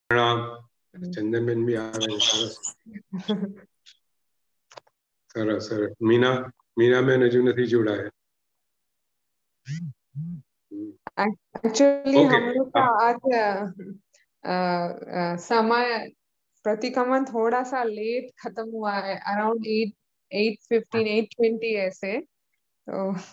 પ્રણામ. ચંદનબેન બી આવે છે. સરસ સરસ સરસ. મીનાબેન હજુ નથી જોડાયા. एक्चुअली हम लोग का आज समय प्रतिक्रमण थोड़ा सा लेट खत्म हुआ है, अराउंड 8:15 8:20 ऐसे. तो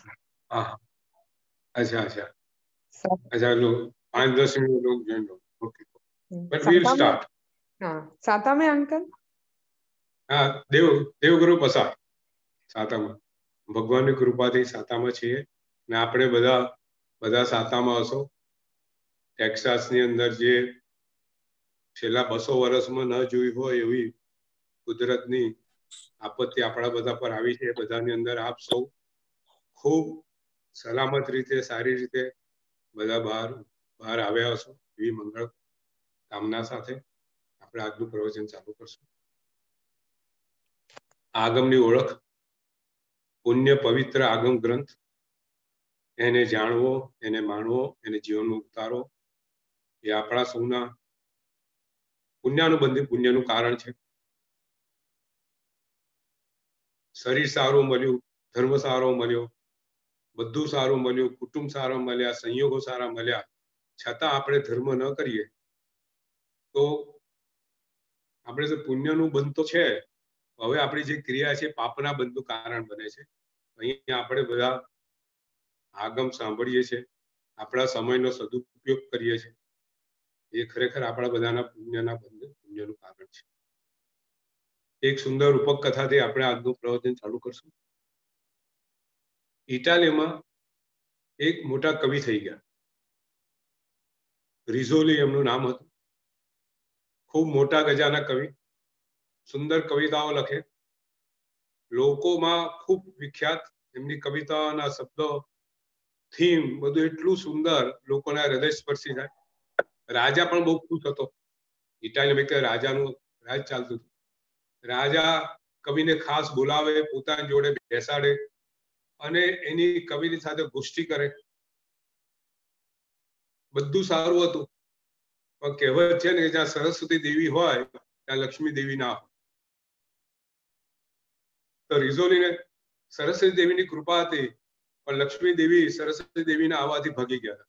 अच्छा अच्छा अच्छा लोग 5-10 मिनट लोग ज्वाइन हो. Okay but we'll start. हाँ साता में अंकल. हाँ દેવગુરુ પ્રસાદ સાતામાં ભગવાનની કૃપાથી સાતામાં છીએ ને આપણે બધા સાતામાં હશો. ટેક્સાસની અંદર જે છેલ્લા 200 વર્ષમાં ન જોઈ હોય એવી કુદરતની આપત્તિ આપણા બધા પર આવી છે. બધાની અંદર આપ સૌ ખૂબ સલામત રીતે સારી રીતે બધા બહાર આવ્યા હશો એવી મંગળ કામના સાથે આપણે આજનું પ્રવચન ચાલુ કરશું. આગમની ઓળખ. પુણ્ય પવિત્ર આગમ ગ્રંથ, એને જાણવો, એને માણવો, એને જીવનમાં ઉતારો એ આપણા સૌના પુણ્યાનુબંધી પુણ્યનું કારણ છે. શરીર સારું મળ્યું, ધર્મ સારો મળ્યો, બધું સારું મળ્યું, કુટુંબ સારા મળ્યા, સંયોગો સારા મળ્યા, છતાં આપણે ધર્મ ન કરીએ તો આપણે જે પુણ્યનું બંધ તો છે, હવે આપણી જે ક્રિયા છે પાપના બંધનું કારણ બને છે. અહીંયા આપણે બધા આગમ સાંભળીએ છીએ, આપણા સમયનો સદુપયોગ કરીએ છીએ, એ ખરેખર આપણા બધાના પુણ્યનું કારણ છે. એક સુંદર રૂપક કથાથી આપણે આજનું પ્રવચન ચાલુ કરશું. ઇટાલીમાં એક મોટા કવિ થઈ ગયા. રિઝોલી એમનું નામ હતું. ખૂબ મોટા ગજાના કવિ, સુંદર કવિતાઓ લખે, લોકોમાં ખૂબ વિખ્યાત. એમની કવિતાઓના શબ્દો, થીમ બધું એટલું સુંદર, લોકોના હૃદય સ્પર્શી જાય. રાજા પણ બહુ ખુશ હતો. ઇટાલીમાં રાજાનું રાજ ચાલતું હતું. રાજા કવિને ખાસ બોલાવે, પોતાની જોડે બેસાડે અને એની કવિની સાથે ગોષ્ઠી કરે. બધું સારું હતું, પણ કહેવત છે ને જ્યાં સરસ્વતી દેવી હોય ત્યાં લક્ષ્મી દેવી ના હોય. તો રિઝોલીને સરસ્વતી દેવીની કૃપા હતી, પણ લક્ષ્મી દેવી સરસ્વતી દેવીના આવવાથી ભાગી ગયા.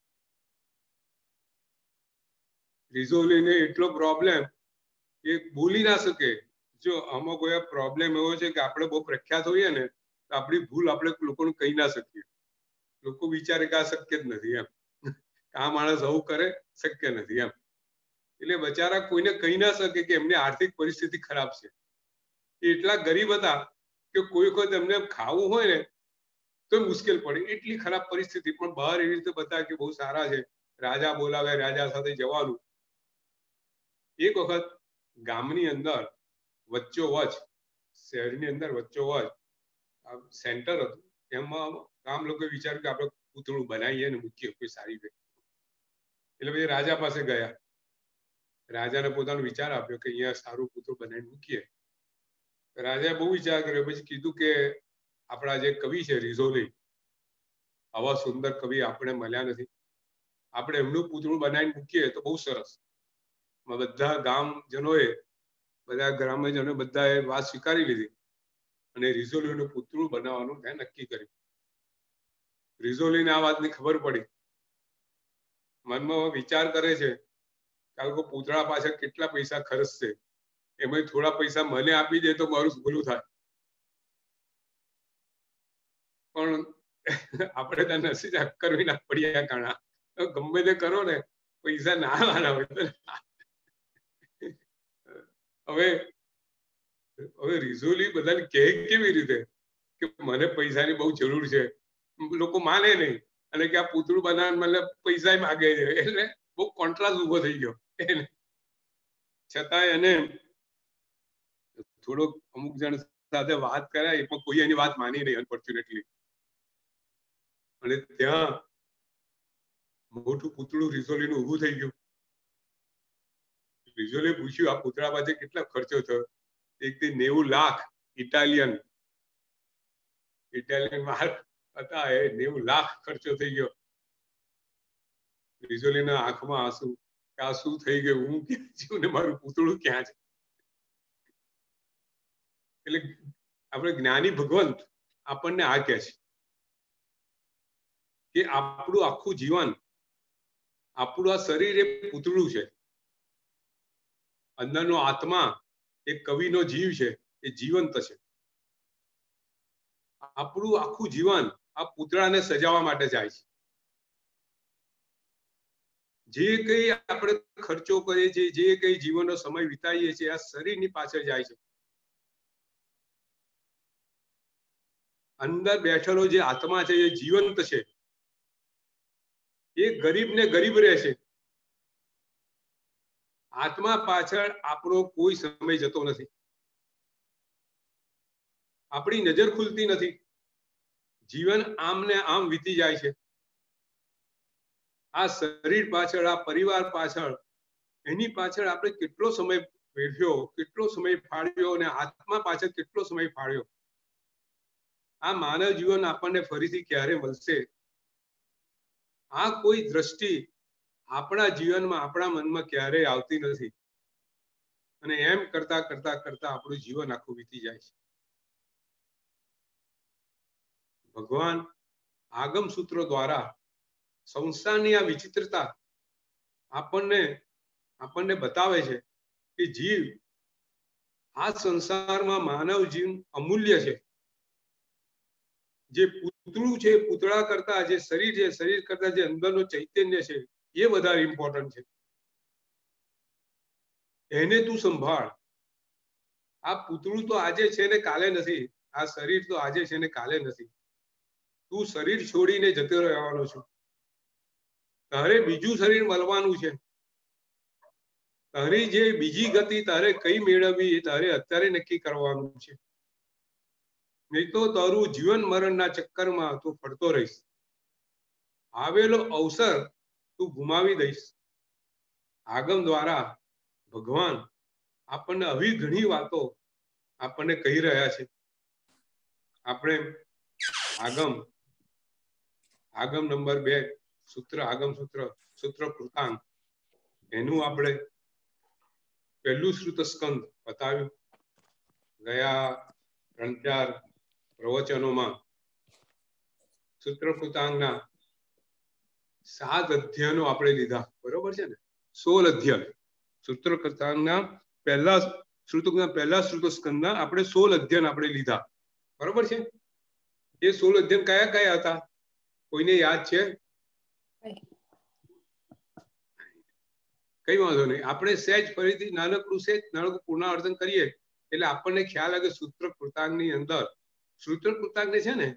રિઝોલીને એટલો પ્રોબ્લેમ એ બોલી ના શકે. જો આમાં કોઈ પ્રોબ્લેમ એવો છે કે આપણે બહુ પ્રખ્યાત હોઈએ ને તો આપણી ભૂલ આપણે લોકોને કહી ના શકીએ. લોકો વિચારે કે આ શક્ય જ નથી એમ, આ માણસ આવું કરે, શક્ય નથી એમ. એટલે બચારા કોઈને કહી ના શકે કે એમની આર્થિક પરિસ્થિતિ ખરાબ છે. એટલા ગરીબ હતા કે કોઈ વખત એમને ખાવું હોય ને તો મુશ્કેલ પડે, એટલી ખરાબ પરિસ્થિતિ. પણ બહાર એવી રીતે બતાવે કે બહુ સારા છે, રાજા બોલાવે, રાજા સાથે જવાનું. એક વખત ગામની અંદર વચ્ચોવચ, શહેરની અંદર વચ્ચોવચ સેન્ટર હતું. એમાં ગામ લોકોએ વિચાર્યું કે આપણે પૂતળું બનાવીએ ને મૂકીએ કોઈ સારી વ્યક્તિ. એટલે પછી રાજા પાસે ગયા. રાજાને પોતાનો વિચાર આપ્યો કે અહીંયા સારું પૂતળું બનાવીને મૂકીએ. રાજાએ બહુ વિચાર કર્યો, પછી કીધું કે આપણા જે કવિ છે રિઝોલી, આવા સુંદર કવિ આપણે મળ્યા નથી, આપણે એમનું પૂતળું બનાવીને મૂકીએ તો બહુ સરસ. બધા ગામજનોએ, બધા ગ્રામ્યજનો બધાએ વાત સ્વીકારી લીધી અને રિઝોલીનું પૂતળું બનાવવાનું ત્યાં નક્કી કર્યું. રિઝોલીને આ વાતની ખબર પડી. મનમાં વિચાર કરે છે કે પૂતળા પાછળ કેટલા પૈસા ખર્ચશે, એમાં થોડા પૈસા મને આપી દે તો મારું ભલું થાય. પણ આપણે ત્યાં નસીબ કરવી ના પડ્યા કાણા. ગમે તે કરો ને, પૈસા ના આવાના હોય. હવે રિઝોલી બધાને કહે કેવી રીતે કે મને પૈસાની બહુ જરૂર છે. લોકો માને નહીં અને કે આ પૂતળું બનાવવા મતલબ પૈસા માગે છે. એટલે બહુ કોન્ટ્રાસ્ટ ઉભો થઈ ગયો. છતાં એને થોડોક અમુક જણ સાથે વાત કરાય, પણ કોઈ એની વાત માની નહીં અનફોર્ચ્યુનેટલી. અને ત્યાં મોટું પૂતળું રિઝોલીનું ઊભું થઈ ગયું. રિઝોલીએ પૂછ્યું આ પૂતળા પાસે કેટલા ખર્ચો થયો? 90 લાખ ઇટાલિયન માર્ક હતા, એ 90 લાખ ખર્ચો થઈ ગયો. રિઝોલીના આંખમાં આંસુ, આ શું થઈ ગયું, હું ક્યાં છું ને મારું પૂતળું ક્યાં છે. એટલે આપણે જ્ઞાની ભગવંત આપણને આ કહે છે કે આપણું આખું જીવન, આપણું આ શરીર એ પૂતળું છે. અંદરનો આત્મા એ કવિનો જીવ છે, એ જીવંત છે. આપણું આખું જીવન આ પૂતળાને સજાવવા માટે જાય છે. જે કઈ આપણે ખર્ચો કરીએ છીએ, જે કઈ જીવનનો સમય વિતાવીએ છીએ, આ શરીરની પાછળ જાય છે. અંદર બેઠેલો જે આત્મા છે એ જીવંત છે, એ ગરીબ ને ગરીબ રહેશે. આત્મા પાછળ આપણો કોઈ સમય જતો નથી, આપણી નજર ખુલતી નથી. જીવન આમ ને આમ વીતી જાય છે. આ શરીર પાછળ, આ પરિવાર પાછળ, એની પાછળ આપણે કેટલો સમય વેઠ્યો, કેટલો સમય ફાળ્યો, અને આત્મા પાછળ કેટલો સમય ફાળ્યો. આ માનવ જીવન આપણને ફરીથી ક્યારે મળશે, આ કોઈ દ્રષ્ટિ આપણા જીવનમાં, આપણા મનમાં ક્યારેય આવતી નથી. અને એમ કરતા કરતા કરતા આપણું જીવન આખું વીતી જાય છે. ભગવાન આગમ સૂત્રો દ્વારા સંસારની આ વિચિત્રતા આપણને બતાવે છે કે જીવ, આ સંસારમાં માનવ જીવન અમૂલ્ય છે. જે પૂતળું છે, પૂતળા કરતા જે શરીર છે, શરીર કરતા જે અંદરનો ચૈતન્ય છે, એ વધારે ઇમ્પોર્ટન્ટ છે. એને તું સંભાળ. આ પૂતળું તો આજે છે ને કાલે નથી, આ શરીર તો આજે છે ને કાલે નથી. તું શરીર છોડીને જતો રહેવાનો છું. તારે બીજું શરીર મળવાનું છે. તારી જે બીજી ગતિ તારે કઈ મેળવવી એ તારે અત્યારે નક્કી કરવાનું છે. નહીં તો તારું જીવન મરણના ચક્કરમાં તું ફરતો રહીશ. આવેલો અવસર તું ગુમાવી દઈશ. આગમ દ્વારા ભગવાન આપણને આવી ઘણી વાતો આપણને કહી રહ્યા છે. આપણે આગમ નંબર 2 સૂત્ર, આગમ સૂત્ર કૃતાંગ, એનું આપણે પહેલું શ્રુત સ્કંદ બતાવ્યું. ગયા 3-4 પ્રવચનોમાં સૂત્ર કૃતાંગના 7 અધ્યાયનો આપણે લીધા, બરોબર છે ને? 16 અધ્યાય સૂત્ર કૃતાંગના પહેલા શ્રુત સ્કંદના આપણે 16 અધ્યાય આપણે લીધા, બરોબર છે? એ 16 અધ્યાય કયા કયા હતા? કોઈને યાદ છે? કઈ વાંધો નહીં, આપણે સહેજ ફરીથી નાનકડું પુનરાવર્તન કરીએ એટલે આપણને ખ્યાલ આવે કે સૂત્ર કૃતાંગની અંદર, સૂત્ર કૃતાંગને છે ને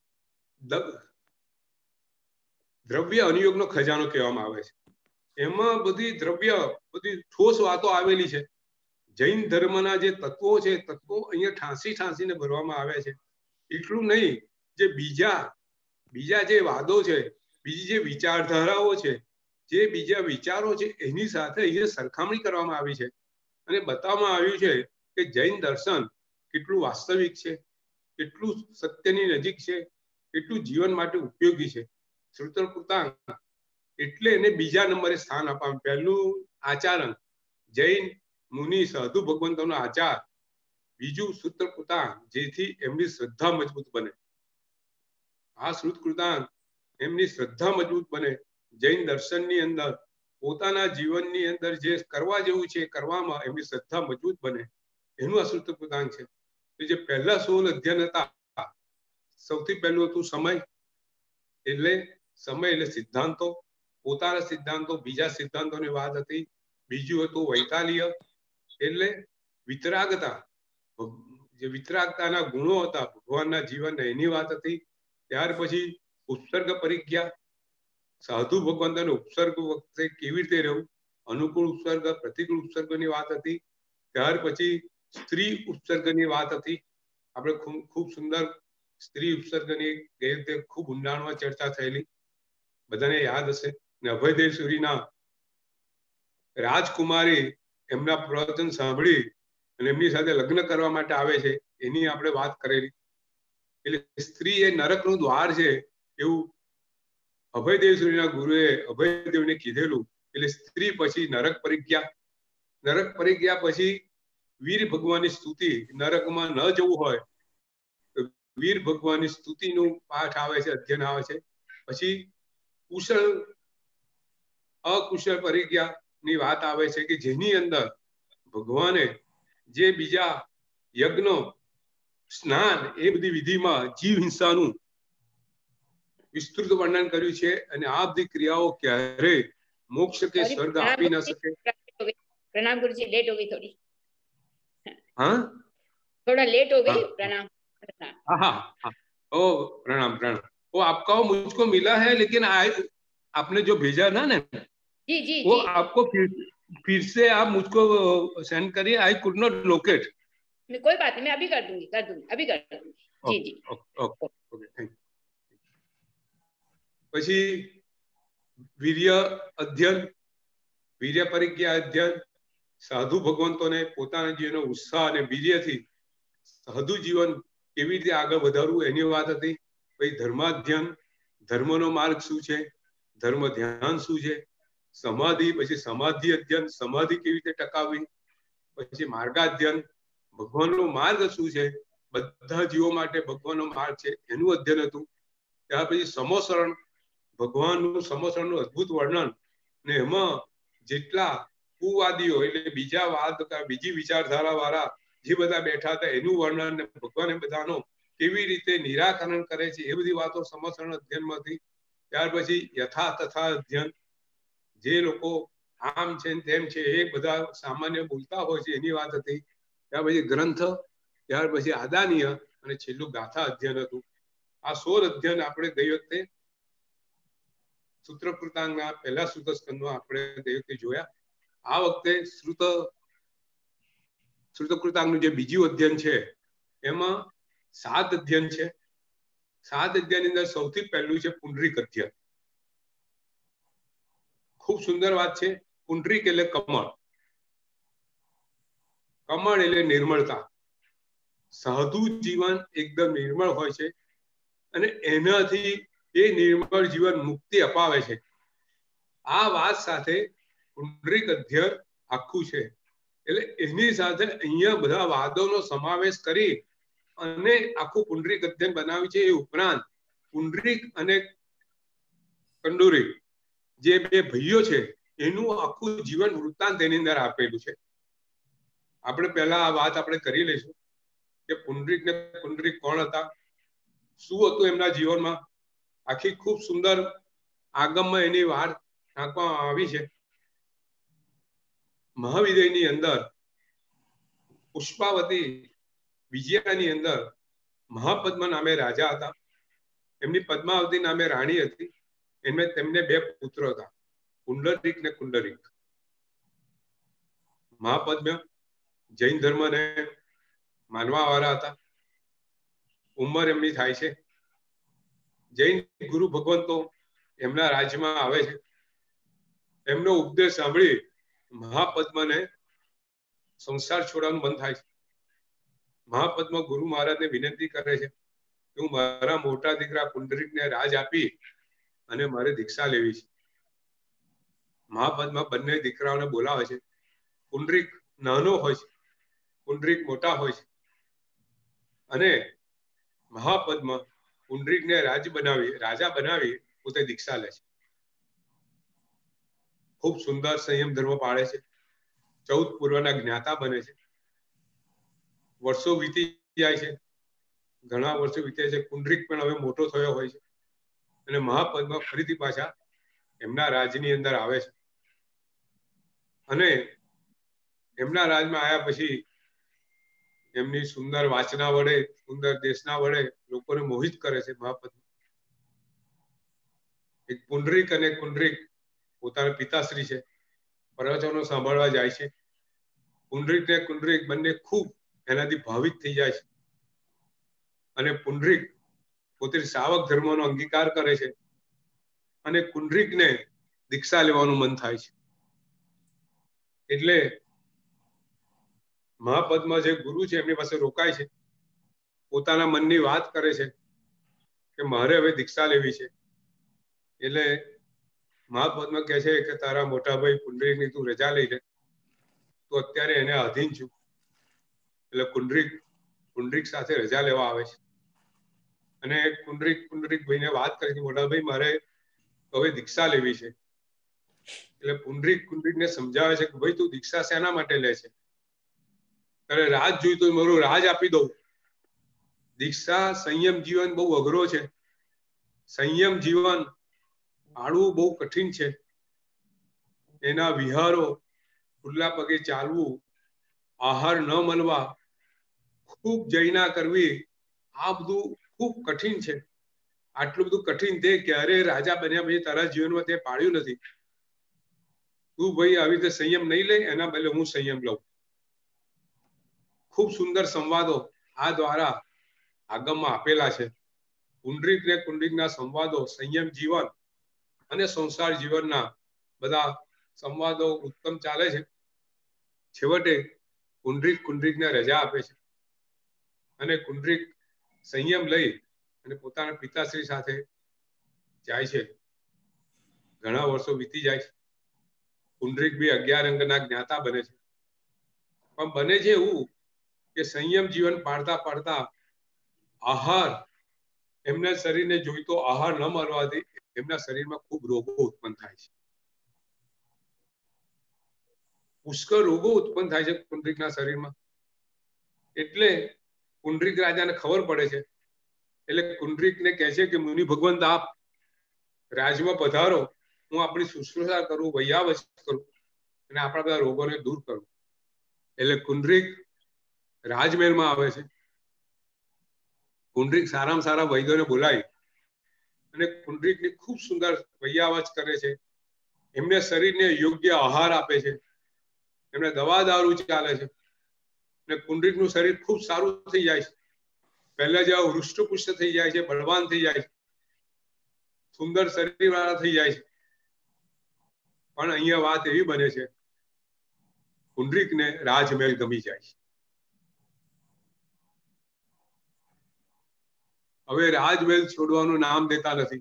દ્રવ્ય અનુયોગનો ખજાનો કહેવામાં આવે છે. એમાં બધી ઠોસ વાતો આવેલી છે. જૈન ધર્મના જે તત્વો છે, તત્વો અહીંયા ઠાંસીને ભરવામાં આવ્યા છે. એટલું નહીં, જે બીજા જે વાદો છે, બીજી જે વિચારધારાઓ છે, જે બીજા વિચારો છે, એની સાથે અહીંયા સરખામણી કરવામાં આવી છે અને બતાવવામાં આવ્યું છે કે જૈન દર્શન કેટલું વાસ્તવિક છે, કેટલું સત્યની નજીક છે, કેટલું જીવન માટે ઉપયોગી છે. સૂત્ર કૃતાંગ એટલે એને બીજા નંબરે સ્થાન આપવાનું. પહેલું આચારણ, જૈન મુનિ સાધુ ભગવંતોનો આચાર. બીજું સૂત્ર કૃતાંગ, જેથી એમની શ્રદ્ધા મજબૂત બને. આ સૂત્ર કૃતાંગ એમની શ્રદ્ધા મજબૂત બને. જૈન દર્શનની અંદર પોતાના જીવનની અંદર જે કરવા જેવું છે કરવામાં એમની શ્રદ્ધા મજબૂત બને, એનું આ સૂત્ર કૃતાંગ છે. જે પહેલા 16 અધ્યાય હતા, સૌથી પહેલું હતું સમય એટલે સિદ્ધાંતો, પોતાના સિદ્ધાંતો, બીજા સિદ્ધાંતોની વાત હતી. બીજું હતું વૈતાલ્ય એટલે વિતરાગતા, જે વિતરાગતાના ગુણો હતા ભગવાનના જીવનના, એની વાત હતી. ત્યાર પછી ઉત્સર્ગ પરિજ્ઞા, સાધુ ભગવંતોને ઉપસર્ગ વખતે કેવી રીતે રહેવું, અનુકૂળ ઉપસર્ગ, પ્રતિકૂળ ઉપસર્ગની વાત હતી. ત્યાર પછી સ્ત્રી ઉપસર્ગની વાત હતી. આપણે ખૂબ સુંદર સ્ત્રી ઉપસર્ગની ગઈ વખતે ખૂબ ઊંડાણમાં ચર્ચા થયેલી, બધાને યાદ હશે. ને અભયદેવ સુરીના રાજકુમારી એમના પ્રવચન સાંભળી અને એમની સાથે લગ્ન કરવા માટે આવે છે, એની આપણે વાત કરેલી. એટલે સ્ત્રી એ નરકનું દ્વાર છે એવું અભયદેવ સુરીના ગુરુએ અભયદેવને કીધેલું. એટલે સ્ત્રી પછી નરક પરિજ્ઞા, નરક પરિજ્ઞા પછી વીર ભગવાનની સ્તુતિ. નરકમાં ન જવું હોય તો વીર ભગવાનની સ્તુતિનું પાઠ આવે છે, અધ્યયન આવે છે. પછી કુશળ અકુશળ પરિજ્ઞાની વાત આવે છે કે જેની અંદર ભગવાને જે બીજા યજ્ઞ સ્નાન એ બધી વિધિમાં જીવ હિંસાનું વિસ્તૃત વર્ણન કર્યું છે અને આ બધી ક્રિયાઓ ક્યારે મોક્ષ કે સ્વર્ગ આપી ના શકે. प्रणाम गुरु जी, लेट हो गई थोड़ी। हाँ थोड़ा लेट हो गई। हाँ प्रणाम। हाँ हाँ ओ प्रणाम प्रणाम। वो आपका वो मुझको मिला है, लेकिन आपने जो भेजा ना जी जी वो जी आपको फिर से आप मुझको सेंड करिए। I could not locate. कोई बात नहीं, मैं अभी कर दूंगी अभी कर दूंगी। जी जी ओके थैंक यू। પછી વીર્ય અધ્યયન, વીર્ય પરિજ્ઞા અધ્યયન, સાધુ ભગવંતોને પોતાના જીવનનો ઉત્સાહ અને વીર્યથી સાધુ જીવન કેવી રીતે આગળ વધારવું એની વાત હતી. પછી ધર્માધ્યયન, ધર્મનો માર્ગ શું છે, ધર્મ ધ્યાન શું છે, સમાધિ, પછી સમાધિ અધ્યયન, સમાધિ કેવી રીતે ટકાવવી, પછી માર્ગાધ્યયન, ભગવાનનો માર્ગ શું છે, બધા જીવો માટે ભગવાનનો માર્ગ છે એનું અધ્યયન હતું. ત્યાર પછી સમોસરણ, ભગવાનનું સમોસરણનું અદ્ભુત વર્ણન, ને એમાં જેટલા કુવાદીઓ એટલે બીજા વાદ બીજી વિચારધારા વાળા જે બધા બેઠા હતા એનું વર્ણન, ને ભગવાને બધાનો કેવી રીતે નિરાકરણ કરે છે એ બધી વાતો સમોસરણ અધ્યયનમાંથી. ત્યાર પછી યથા તથા અધ્યયન, જે લોકો આમ છે તેમ છે એ બધા સામાન્ય બોલતા હોય છે એની વાત હતી. ત્યાર પછી ગ્રંથ, ત્યાર પછી આદાનીય અને છેલ્લું ગાથા અધ્યયન હતું. આ 16 અધ્યયન આપણે ગઈ વખતે સૂત્રકૃતાંગના પહેલા સૂત્ર સ્કંદમાં આપણે ગઈ વખતે જોયા. આ વખતે સૂત્રકૃતાંગનું જે બીજું અધ્યયન છે એમાં 7 અધ્યયન છે. 7 અધ્યયનની અંદર સૌથી પહેલું છે પુંડરીક અધ્યયન. ખૂબ સુંદર વાત છે. પુંડરીક એટલે કમળ, કમળ એટલે નિર્મળતા. સાધુ જીવન એકદમ નિર્મળ હોય છે અને એનાથી એ નિર્મળ જીવન મુક્તિ અપાવે છે. આ વાત સાથે પુંડરીક અધ્યયન આખું છે. એટલે એની સાથે અહીંયા બધા વાદોનો સમાવેશ કરી અને આખું પુંડરીક અધ્યયન બનાવ્યું છે. એ ઉપરાંત પુંડરીક અને કંડુરીક જે બે ભાઈઓ છે એનું આખું જીવન વૃત્તાંત એની અંદર આપેલું છે. આપણે પહેલા આ વાત આપણે કરી લઈશું કે પુંડરીક ને કંડુરીક કોણ હતા, શું હતું એમના જીવનમાં. આખી ખૂબ સુંદર આગમમાં એની વાત નાખવામાં આવી છે. મહાવિદ્યની અંદર પુષ્પાવતી વિજયાની અંદર મહાપદ્મ નામે રાજા હતા. એમની પદ્માવતી નામે રાણી હતી. તેમને 2 પુત્રો હતા, પુંડરીક ને કુંડરીક. મહાપદ્મ જૈન ધર્મને માનવા વાળા હતા. ઉંમર એમની થાય છે. જૈન ગુરુ ભગવંતો એમના રાજ્યમાં આવે છે. એમનો ઉપદેશ સાંભળી મહાપદ્મને સંસાર છોડવાનું મન થાય છે. મહાપદ્મ ગુરુ મહારાજને વિનંતી કરે છે કે હું મારા મોટા દીકરા પુંડરીકને રાજ આપી અને મારે દીક્ષા લેવી છે. મહાપદ્મ બંને દીકરાઓને બોલાવે છે. પુંડરીક નાનો હોય છે, પુંડરીક મોટા હોય છે અને મહાપદ્મ પુંડરીકને રાજા બનાવી પોતે દીક્ષા લે છે. ખૂબ સુંદર સંયમ ધર્મ પાળે છે. 14 પૂર્વના જ્ઞાતા બને છે. વર્ષો વીતી જાય છે, ઘણા વર્ષો વીતે છે. પુંડરીક પણ હવે મોટો થયો હોય છે અને મહાપદ્મ ફરીથી પાછા એમના રાજની અંદર આવે છે અને એમના રાજમાં આવ્યા પછી એમની સુંદર વાચના વડે, સુંદર દેશના વડે લોકોને મોહિત કરે છે મહાપદ્મ. એક પુંડરીક અને કુંડરીક પોતાના પિતાશ્રી છે, પ્રવચનો સાંભળવા જાય છે. પુંડરીક ને કુંડરીક બંને ખૂબ એનાથી ભાવિત થઈ જાય છે અને પુંડરીક પોતે સાવક ધર્મનો અંગીકાર કરે છે અને કુંડરીકને દીક્ષા લેવાનું મન થાય છે. એટલે મહાપદ્મ જે ગુરુ છે એમની પાસે રોકાય છે, પોતાના મનની વાત કરે છે કે મારે હવે દીક્ષા લેવી છે. એટલે મહાપદ્મ કહે છે કે તારા મોટા ભાઈ પુંડરીકની તું રજા લઈ લે, તો અત્યારે એને અધીન છું. એટલે પુંડરીક સાથે રજા લેવા આવે છે અને પુંડરીક ભાઈને વાત કરી મોટા ભાઈ મારે હવે દીક્ષા લેવી છે. એટલે પુંડરીકને સમજાવે છે કે ભાઈ તું દીક્ષા શેના માટે લે છે? તારે રાજ જોઈતો મારું રાજ આપી દઉં. દીક્ષા સંયમ જીવન બહુ અઘરો છે. સંયમ જીવન પાળવું બહુ કઠિન છે. એના વિહારો, ખુલ્લા પગે ચાલવું, આહાર ન મળવા, ખૂબ જૈના કરવી, આ બધું ખૂબ કઠિન છે. આટલું બધું કઠિન તે ક્યારે રાજા બન્યા પછી તારા જીવનમાં તે પાળ્યું નથી. તું ભાઈ આવી રીતે સંયમ નહીં લે, એના બદલે હું સંયમ લઉં. ખૂબ સુંદર સંવાદો આ દ્વારા આગમમાં આપેલા છે. પુંડરીકના સંવાદો સંયમ જીવન અને સંસાર જીવનના બધા સંવાદો ઉત્તમ ચાલે છે. છેવટે પુંડરીકને રજા આપે છે અને પુંડરીક સંયમ લઈ અને પોતાના પિતાશ્રી સાથે જાય છે. ઘણા વર્ષો વીતી જાય છે. પુંડરીક બી 11 અંગના જ્ઞાતા બને છે. પણ બને છે એવું કે સંયમ જીવન પાળતા આહાર, એમના શરીરને જોઈતો આહાર ન મળવાથી એમના શરીરમાં ખૂબ રોગો ઉત્પન્ન થાય છે. પુષ્કળ રોગો ઉત્પન્ન થાય છે પુંડરીકના શરીરમાં. એટલે પુંડરીક રાજાને ખબર પડે છે. એટલે પુંડરીકને કહે છે કે મુનિ ભગવંત આપ રાજમાં પધારો, હું આપણી શુશ્રૂષા કરું, વૈયાવચ કરું અને આપણા બધા રોગોને દૂર કરું. એટલે પુંડરીક રાજમહેલમાં આવે છે. પુંડરીક સારામાં સારા વૈદ્યોને બોલાવી અને પુંડરીકની ખૂબ સુંદર વૈયાવચ કરે છે. એમને શરીરને યોગ્ય આહાર આપે છે. એમને દવા દારૂ ચાલે છે અને પુંડરીકનું શરીર ખૂબ સારું થઈ જાય છે. પહેલા જેવા હૃષ્ટપુષ્ટ થઈ જાય છે, બળવાન થઈ જાય છે, સુંદર શરીર વાળા થઈ જાય છે. પણ અહીંયા વાત એવી બને છે, પુંડરીકને રાજમહેલ ગમી જાય છે. હવે રાજમહેલ છોડવાનું નામ દેતા નથી.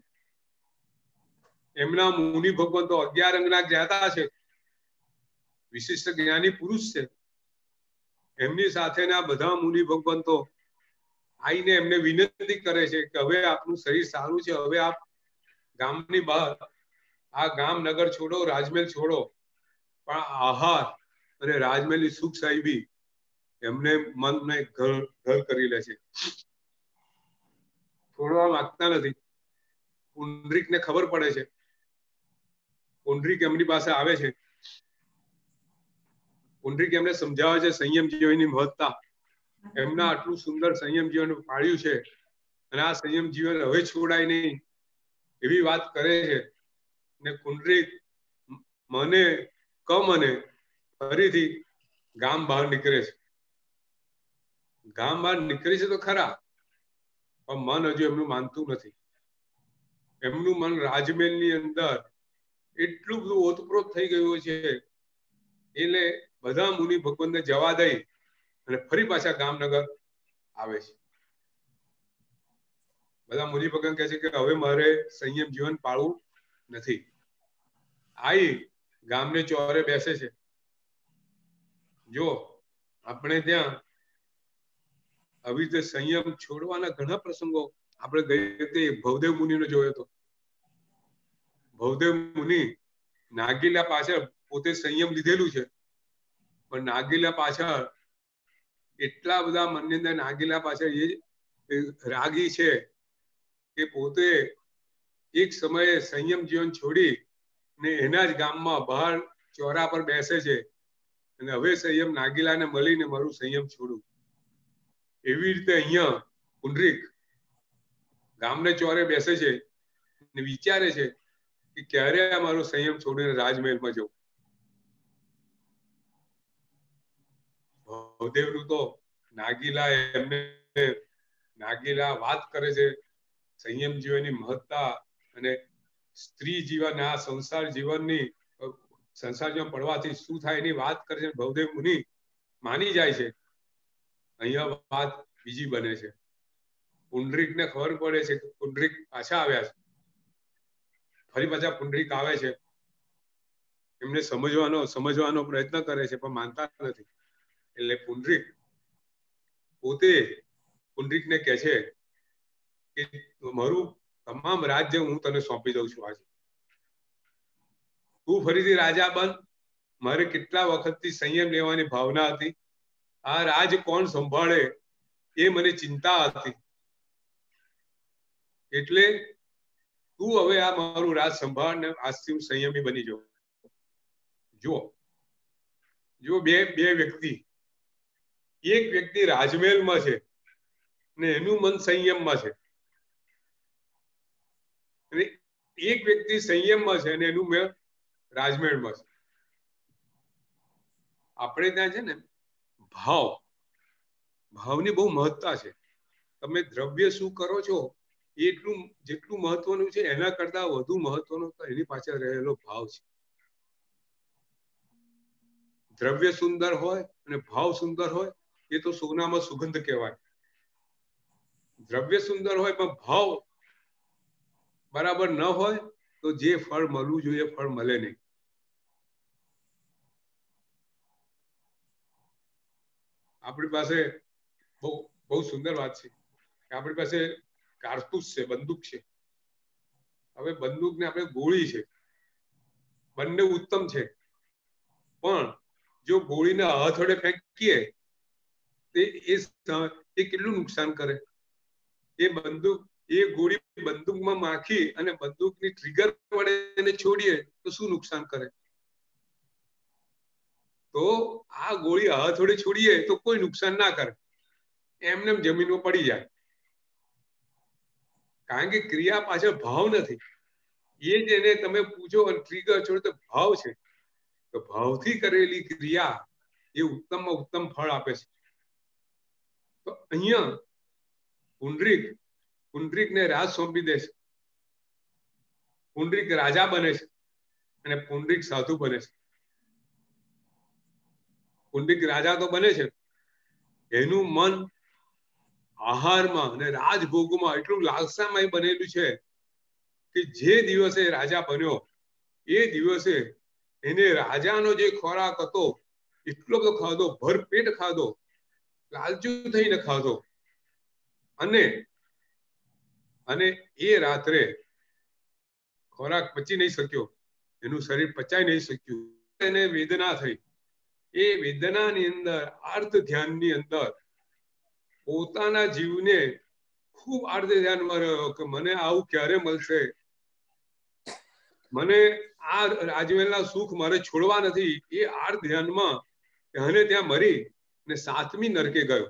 એમના મુનિ ભગવંતો 11 અંગના જ્ઞાતા છે, વિશિષ્ટ જ્ઞાની પુરુષ છે. એમની સાથેના બધા મુનિ ભગવંતો આવીને એમને વિનંતી કરે છે કે હવે આપનું શરીર સારું છે, હવે આપ ગામની બહાર આ ગામ નગર છોડો, રાજમહેલ છોડો. પણ આહાર અને રાજમહેલની સુખ સાહેબી એમને મનને ઘર કરી લે છે. છોડવા માંગતા નથી. પુંડરીકને ખબર પડે છે. પુંડરીક એમની પાસે આવે છે. પુંડરીક એમને સમજાવે છે સંયમ જીવનની મહત્તા. એમના આટલું સુંદર સંયમ જીવન પાળ્યું છે અને આ સંયમ જીવન હવે છોડાય નહીં એવી વાત કરે છે. ને પુંડરીક મને ફરીથી ગામ બહાર નીકળે છે. ગામ બહાર નીકળે છે તો ખરા, પણ મન હજુ એમનું માનતું નથી. એમનું મન રાજમહેલની અંદર એટલું બધું ઓતપ્રોત થઈ ગયું છે એટલે બધા મુનિ ભગવંતને જવા દઈ અને ફરી પાછા ગામનગર આવે છે. બધા મુનિ ભગવંત કહે છે કે હવે મારે સંયમ જીવન પાળવું નથી. આઈ ગામને ચોરે બેસે છે. જો આપણે ત્યાં આવી રીતે સંયમ છોડવાના ઘણા પ્રસંગો આપણે ગઈ વખતે ભવદેવ મુનિનો જોયો હતો. ભવદેવ મુનિ નાગીલા પાછળ પોતે સંયમ લીધેલું છે, પણ નાગીલા પાછળ એટલા બધા મનની અંદર નાગીલા પાછળ એ રાગી છે કે પોતે એક સમયે સંયમ જીવન છોડી ને એના જ ગામમાં બહાર ચોરા પર બેસે છે અને હવે સંયમ નાગીલાને મળીને મારું સંયમ છોડું. એવી રીતે અહીંયા પુંડરીક ગામને ચોરે બેસે છે અને વિચારે છે કે ક્યારે મારો સંયમ છોડીને રાજમહેલમાં જવું. ભવદેવનું તો નાગીલા વાત કરે છે સંયમ જીવનની મહત્તા અને સ્ત્રી જીવન આ સંસાર જીવન પડવાથી શું થાય એની વાત કરે છે. ભવદેવ મુનિ માની જાય છે. અહીંયા વાત બીજી બને છે. પુંડરીકને ખબર પડે છે કે પુંડરીક પાછા આવ્યા છે. ફરી પાછા પુંડરીક આવે છે, એમને સમજવાનો પ્રયત્ન કરે છે પણ માનતા નથી. એટલે પુંડરીક પોતે પુંડરીકને કહે છે કે મારું તમામ રાજ્ય હું તને સોંપી દઉં છું આજે, તું ફરીથી રાજા બન. મારે કેટલા વખતથી સંયમ લેવાની ભાવના હતી, આ રાજ કોણ સંભાળે એ મને ચિંતા હતી, એટલે તું હવે આ મારું રાજ સંભાળ ને આજથી હું સંયમી બની જાઉં. જો બે વ્યક્તિ, એક વ્યક્તિ રાજમહેલમાં છે ને એનું મન સંયમમાં છે, અને એક વ્યક્તિ સંયમમાં છે અને એનું મન રાજમહેલમાં છે. આપણે ત્યાં છે ને ભાવની બહુ મહત્તા છે. તમે દ્રવ્ય શું કરો છો એટલું જેટલું મહત્વનું છે એના કરતા વધુ મહત્વનો તો એની પાછળ રહેલો ભાવ છે. દ્રવ્ય સુંદર હોય અને ભાવ સુંદર હોય એ તો સોનામાં સુગંધ કહેવાય. દ્રવ્ય સુંદર હોય પણ ભાવ બરાબર ન હોય તો જે ફળ મળવું જોઈએ ફળ મળે નહીં. આપણી પાસે બહુ સુંદર વાત છે કે આપણી પાસે કારતૂસ છે, બંદૂક છે. હવે બંદૂક ને આપણે ગોળી છે, બંને ઉત્તમ છે, પણ જો ગોળીને હથોડે ફેંકીએ એ કેટલું નુકસાન કરે. એ ગોળી બંદૂકમાં માખી અને બંદૂકની ટ્રિગર વડે એને છોડીએ તો શું નુકસાન કરે. તો આ ગોળી હથોડે છોડીએ તો કોઈ નુકસાન ના કરે, એમને જમીનમાં પડી જાય, કારણ કે ક્રિયા પાછળ ભાવ નથી. એ જેને તમે પૂછો ટ્રિગર છોડો તો ભાવ છે, તો ભાવથી કરેલી ક્રિયા એ ઉત્તમમાં ઉત્તમ ફળ આપે છે. તો અહીંયા પુંડરીકને રાજ સોંપી દે છે. પુંડરીક રાજા બને છે અને પુંડરીક સાધુ બને છે. પુંડરીક રાજા તો બને છે, એનું મન આહારમાં અને રાજભોગમાં એટલું લાલસામય બનેલું છે કે જે દિવસે રાજા બન્યો એ દિવસે એને રાજાનો જે ખોરાક હતો એટલો બધો ખાધો, ભરપેટ ખાધો, લાલચુ થઈને ખાધો, અને એ રાત્રે ખોરાક પચી નહીં શક્યો, એનું શરીર પચાઈ નહીં શક્યું, એને વેદના થઈ. એ વેદનાની અંદર આર્ત ધ્યાનની અંદર પોતાના જીવને ખૂબ આર્ત ધ્યાનમાં રહ્યો કે મને આવું ક્યારે મળશે, મને આ રાજમહેલના સુખ મારે છોડવા નથી. એ આર્ત ધ્યાનમાં ત્યાં મરી ને 7મી નરકે ગયો.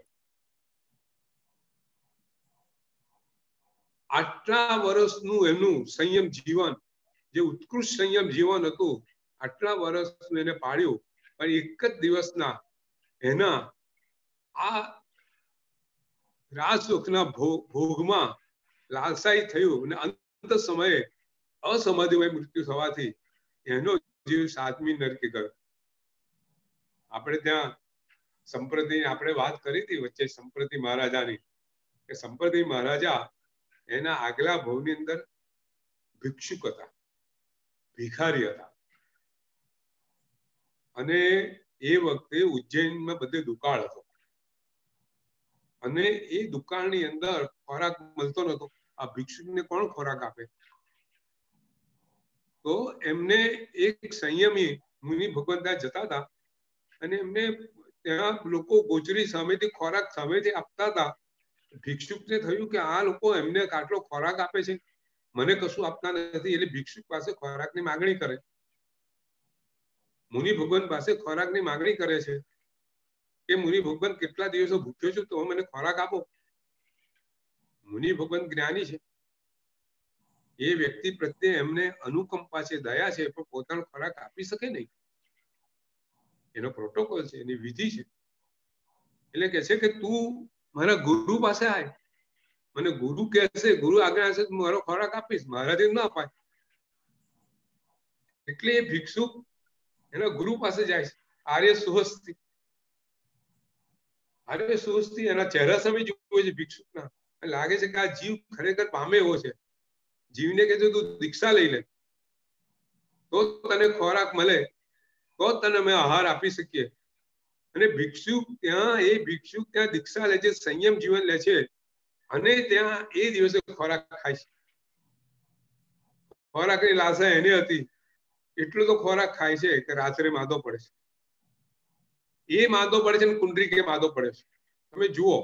આટલા વર્ષનું એનું સંયમ જીવન, જે ઉત્કૃષ્ટ સંયમ જીવન હતું, આટલા વર્ષ એને પાડ્યું, પણ એક જ દિવસના એના આ રાજસુખના ભોગમાં લાલસાઈ થયું અને અંત સમયે અસમાધિમય મૃત્યુ થવાથી એનો જીવ 7મી નરકે ગયો. આપણે ત્યાં સંપ્રતિ આપણે વાત કરી હતી વચ્ચે સંપ્રતિ મહારાજાની, કે સંપ્રતિ મહારાજા એના આગલા ભવની અંદર ભિક્ષુક હતા, ભિખારી હતા, અને એ વખતે ઉજ્જૈનમાં બધે દુકાળ હતો અને એ દુકાળની અંદર ખોરાક મળતો નતો. આ ભિક્ષુકને કોણ ખોરાક આપે? તો એમને એક સંયમી મુનિ ભગવાન ત્યાં જતા હતા અને એમને ત્યાં લોકો ગોચરી સામેથી ખોરાક સામેથી આપતા હતા. ભિક્ષુકને થયું કે આ લોકો એમને આટલો ખોરાક આપે છે, મને કશું આપતા નથી, એટલે ભિક્ષુક પાસે ખોરાકની માંગણી કરે. મુનિ ભગવાન પાસે ખોરાકની માંગણી કરે છે કે મુનિ ભગવાન કેટલા દિવસો ભૂખ્યો છું, તો મને ખોરાક આપો. મુનિ ભગવાન જ્ઞાની છે, એ વ્યક્તિ પ્રત્યે એમને અનુકંપા છે, દયા છે, પણ પોતાનો ખોરાક આપી શકે નહીં. એનો પ્રોટોકોલ છે, એની વિધિ છે. એટલે કે છે કે તું મારા ગુરુ પાસે આય, મને ગુરુ કહેશે, ગુરુ આગળ હશે, મારો ખોરાક આપીશ, મારાથી ના અપાય. એટલે એ ભિક્ષુક એના ગુરુ પાસે જાય છે, આર્ય સુહસ્તી. આર્ય સુહસ્તી એના ચહેરા સામે જુએ છે ભિક્ષુકના, લાગે છે કે આ જીવ ખરેખર પામે એવો છે. જીવને કહેજો તું દીક્ષા લઈ લે, તો તને ખોરાક મળે, તો તને અમે આહાર આપી શકીએ. અને ભિક્ષુક ત્યાં દીક્ષા લે છે, સંયમ જીવન લે છે, અને ત્યાં એ દિવસે ખોરાક ખાય છે. ખોરાકની લાલસા એને હતી, એટલો તો ખોરાક ખાય છે કે રાત્રે માદો પડે છે. એ માદો પડે છે ને પુંડરીક એ માદો પડે છે. તમે જુઓ,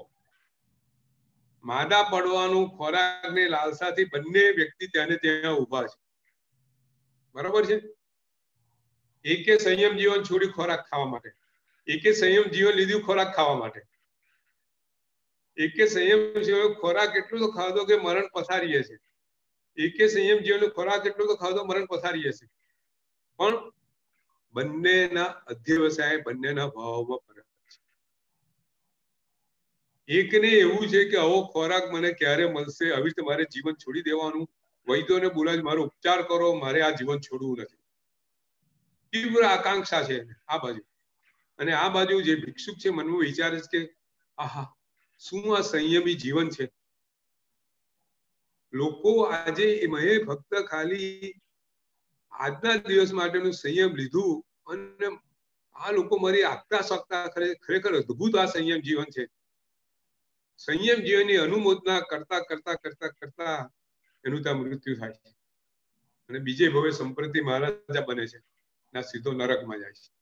માદા પડવાનું ખોરાકની લાલસાથી બંને વ્યક્તિ ત્યાં ઉભા છે. બરાબર છે. એકે સંયમ જીવન છોડી ખોરાક ખાવા માટે, એકે સંયમ જીવન લીધું ખોરાક ખાવા માટે. એકે સંયમ જીવન ખોરાક એટલું તો ખાધો કે મરણ પથારીએ છે. એકે સંયમ જીવન ખોરાક એટલું તો ખાધો મરણ પથારીએ છે. પણ બંનેના અધ્યવસાય, બંનેના ભાવમાં ફરક છે. એકને એવું છે કે આવો ખોરાક મને ક્યારે મળશે, આવી રીતે મારે જીવન છોડી દેવાનું, વૈદ્યોને બોલાવી મારો ઉપચાર કરો, મારે આ જીવન છોડવું નથી. તીવ્ર આકાંક્ષા છે આ બાજુ. અને આ બાજુ જે ભિક્ષુક છે મનમાં વિચારે છે કે આહા, શું આ સંયમી જીવન છે. લોકો આજે મેં ફક્ત ખાલી આજના દિવસ માટેનું સંયમ લીધું, અને આ લોકો મારી આગતા સત્તા ખરેખર અદભુત આ સંયમ જીવન છે. સંયમ જીવનની અનુમોદના કરતા કરતા કરતા કરતા એનું ત્યાં મૃત્યુ થાય છે, અને બીજે ભવે સંપ્રતિ મહારાજા બને છે, ના સીધો નરકમાં જાય છે.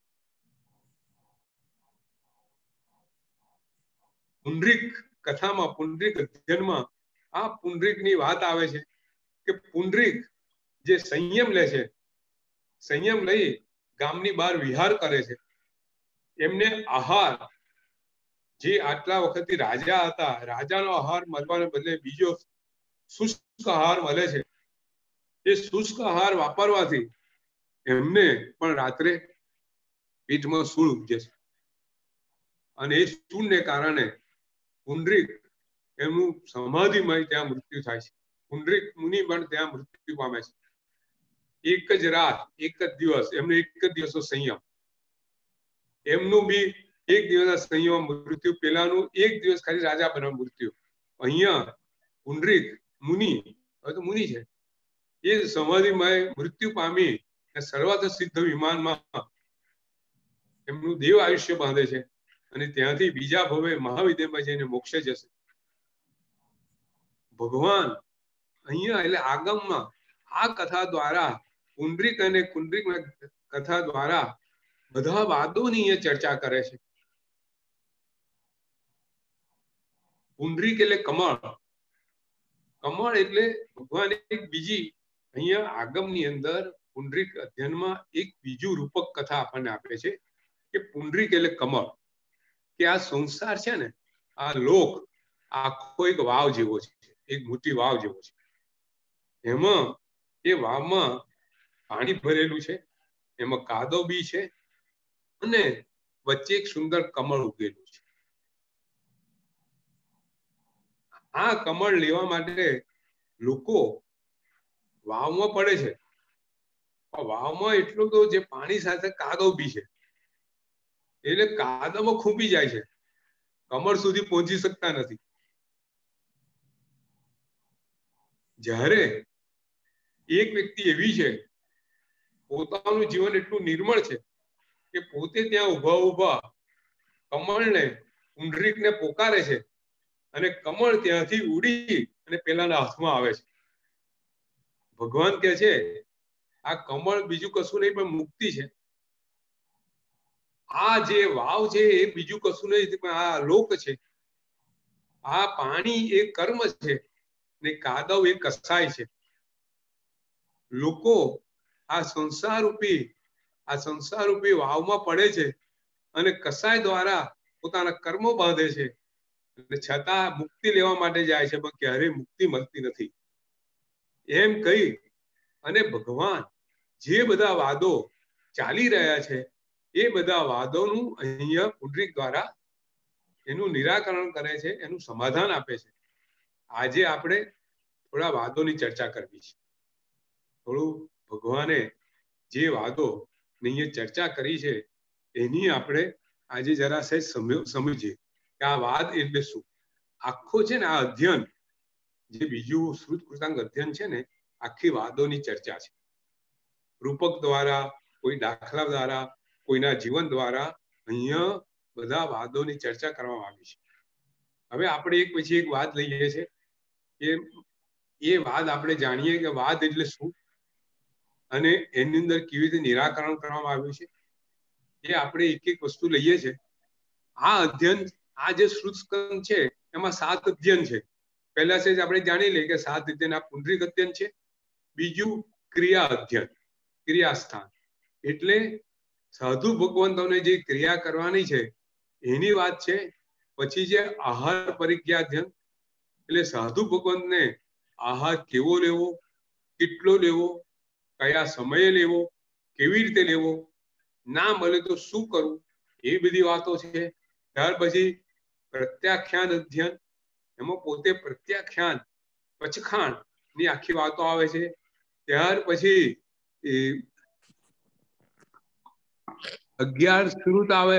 પુંડરીક કથામાં, પુંડરીક અધ્યયનમાં આ પુંડરીકની વાત આવે છે કે પુંડરીક જે સંયમ લે છે, સંયમ લઈ ગામની બહાર વિહાર કરે છે. એમને આહાર, જે આટલા વખતથી રાજા હતા, રાજાનો આહાર મળવાને બદલે બીજો શુષ્ક આહાર મળે છે. એ શુષ્ક આહાર વાપરવાથી એમને પણ રાત્રે પેટમાં સૂળ ઉપજે છે, અને એ સૂળને કારણે પુંડરીક એમનું સમાધિમય ત્યાં મૃત્યુ થાય છે. પુંડરીક મુનિ પણ ત્યાં મૃત્યુ પામે છે. એક જ રાત, એક જ દિવસ, એમને એક જ દિવસનો સંયમ. એમનું બી એક દિવસના સંયમ મૃત્યુ, પેલાનું એક દિવસ ખાલી રાજા બનવા મૃત્યુ. અહીંયા પુંડરીક મુનિ, હવે તો મુનિ છે, એ સમાધિમય મૃત્યુ પામી સર્વાર્થ સિદ્ધ વિમાનમાં એમનું દેવ આયુષ્ય બાંધે છે, અને ત્યાંથી બીજા ભવે મહાવિદ્યમાં જઈને મોક્ષે જશે. ભગવાન અહીંયા એટલે આગમમાં આ કથા દ્વારા, પુંડરીક અને કુંડરીક કથા દ્વારા બધા વાદોની અહીંયા ચર્ચા કરે છે. પુંડરીક એટલે કમળ, કમળ એટલે ભગવાન એક બીજી અહીંયા આગમની અંદર પુંડરીક અધ્યયનમાં એક બીજું રૂપક કથા આપણને આપે છે કે પુંડરીક એટલે કમળ, કે આ સંસાર છે ને, આ લોક આખો એક વાવ જેવો છે, એક મોટી વાવ જેવો છે. એમાં એ વાવમાં પાણી ભરેલું છે, એમાં કાદવ બી છે, અને વચ્ચે એક સુંદર કમળ ઉગેલું છે. આ કમળ લેવા માટે લોકો વાવમાં પડે છે. વાવમાં એટલું તો જે પાણી સાથે કાદવ બી છે, એટલે કાદવમાં ખૂંપી જાય છે, કમળ સુધી પહોંચી શકતા નથી. જ્યારે એક વ્યક્તિ એવી છે, પોતાનું જીવન એટલું નિર્મળ છે કે પોતે ત્યાં ઉભા ઉભા કમળને, પુંડરીકને પોકારે છે, અને કમળ ત્યાંથી ઉડી અને પેલાના હાથમાં આવે છે. ભગવાન કહે છે આ કમળ બીજું કશું નહીં પણ મુક્તિ છે. આ જે વાવ છે એ બીજું કશું નહીં પણ આ લોક છે. આ પાણી એ કર્મ છે, ને કાદવ એ કસાય છે. લોકો આ સંસાર રૂપી વાવમાં પડે છે, અને કસાય દ્વારા પોતાના કર્મો બાંધે છે, અને છતાં મુક્તિ લેવા માટે જાય છે, પણ ક્યારેય મુક્તિ મળતી નથી. એમ કહી અને ભગવાન જે બધા વાદો ચાલી રહ્યા છે, એ બધા વાદોનું અહીંયા પુંડરીક દ્વારા એનું નિરાકરણ કરે છે, એનું સમાધાન આપે છે. આજે આપણે થોડા વાદોની ચર્ચા કરવી છે. થોડું ભગવાને જે વાદો ની ચર્ચા કરી છે એની આપણે આજે જરા સહેજ સમજીએ કે આ વાદ એટલે શું. આખો છે ને આ અધ્યયન, જે બીજું શ્રુત કૃતાંગ અધ્યયન છે ને, આખી વાદોની ચર્ચા છે. રૂપક દ્વારા, કોઈ દાખલા દ્વારા, કોઈના જીવન દ્વારા અહીંયા બધા વાદોની ચર્ચા કરવામાં આવી છે. હવે આપણે એક પછી એક વાત લઈએ છીએ કે એ વાદ આપણે જાણીએ કે વાદ એટલે શું અને એની અંદર કેવી રીતે નિરાકરણ કરવામાં આવ્યું છે એ આપણે એક એક વસ્તુ લઈએ છીએ. આ અધ્યયન, આ જે શ્રુત સ્કંદ છે એમાં 7 અધ્યયન છે. પહેલા છે આપણે જાણી લઈએ કે 7 અધ્યયન આ પુંડરીક અધ્યયન છે. બીજું ક્રિયા અધ્યયન, ક્રિયાસ્થાન એટલે સાધુ ભગવંતોને જે ક્રિયા કરવાની છે એની વાત છે. પછી જે આહાર પરિજ્ઞા અધ્યયન એટલે સાધુ ભગવંતને આહાર કેવો લેવો, કેટલો લેવો, કયા સમયે લેવો, કેવી રીતે લેવો, ના મળે તો શું કરવું, એ બધી વાતો છે. ત્યાર પછી પ્રત્યાખ્યાન અધ્યયન, એમાં પોતે પ્રત્યાખ્યાન પચખાણ ની આખી વાતો આવે છે. ત્યાર પછી 11 શ્રુત આવે,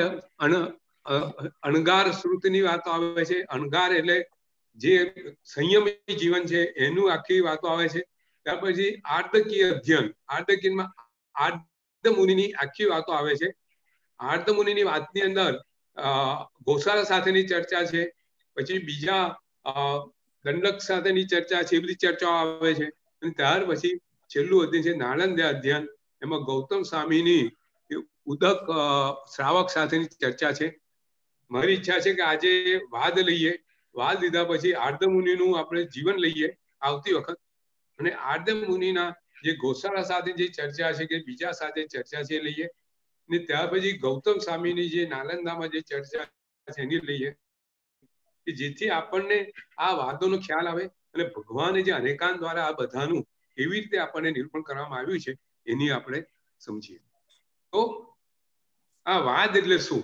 અણગાર શ્રુતની વાતો આવે છે. અણગાર એટલે જે સંયમી જીવન છે એનું આખી વાતો આવે છે. ત્યાર પછી આર્તકીય અધ્યયન, આર્તકીયમાં આર્ત મુનિની આખી વાતો આવે છે. આર્ત મુનિની વાતની અંદર ગોશાળા સાથેની ચર્ચા છે. પછી બીજા દંડક સાથેની ચર્ચા છે, એ બધી ચર્ચાઓ આવે છે. અને ત્યાર પછી છેલ્લું અધ્યયન છે નાલંદા અધ્યયન, એમાં ગૌતમ સ્વામીની ઉદક શ્રાવક સાથેની ચર્ચા છે. મારી ઈચ્છા છે કે આજે વાદ લઈએ, વાદ લીધા પછી આર્ત મુનિનું આપણે જીવન લઈએ આવતી વખત, અને આર્ત મુનિના જે ગોશાળા સાથે જે ચર્ચા છે કે બીજા સાથે ચર્ચા છે લઈએ, ને ત્યાર પછી ગૌતમ સ્વામીની જે નાલંદામાં જે ચર્ચા છે એની લઈએ, કે જેથી આપણને આ વાદોનો ખ્યાલ આવે અને ભગવાને જે અનેકાંત દ્વારા આ બધાનું કેવી રીતે આપણને નિરૂપણ કરવામાં આવ્યું છે એની આપણે સમજીએ. તો આ વાદ એટલે શું?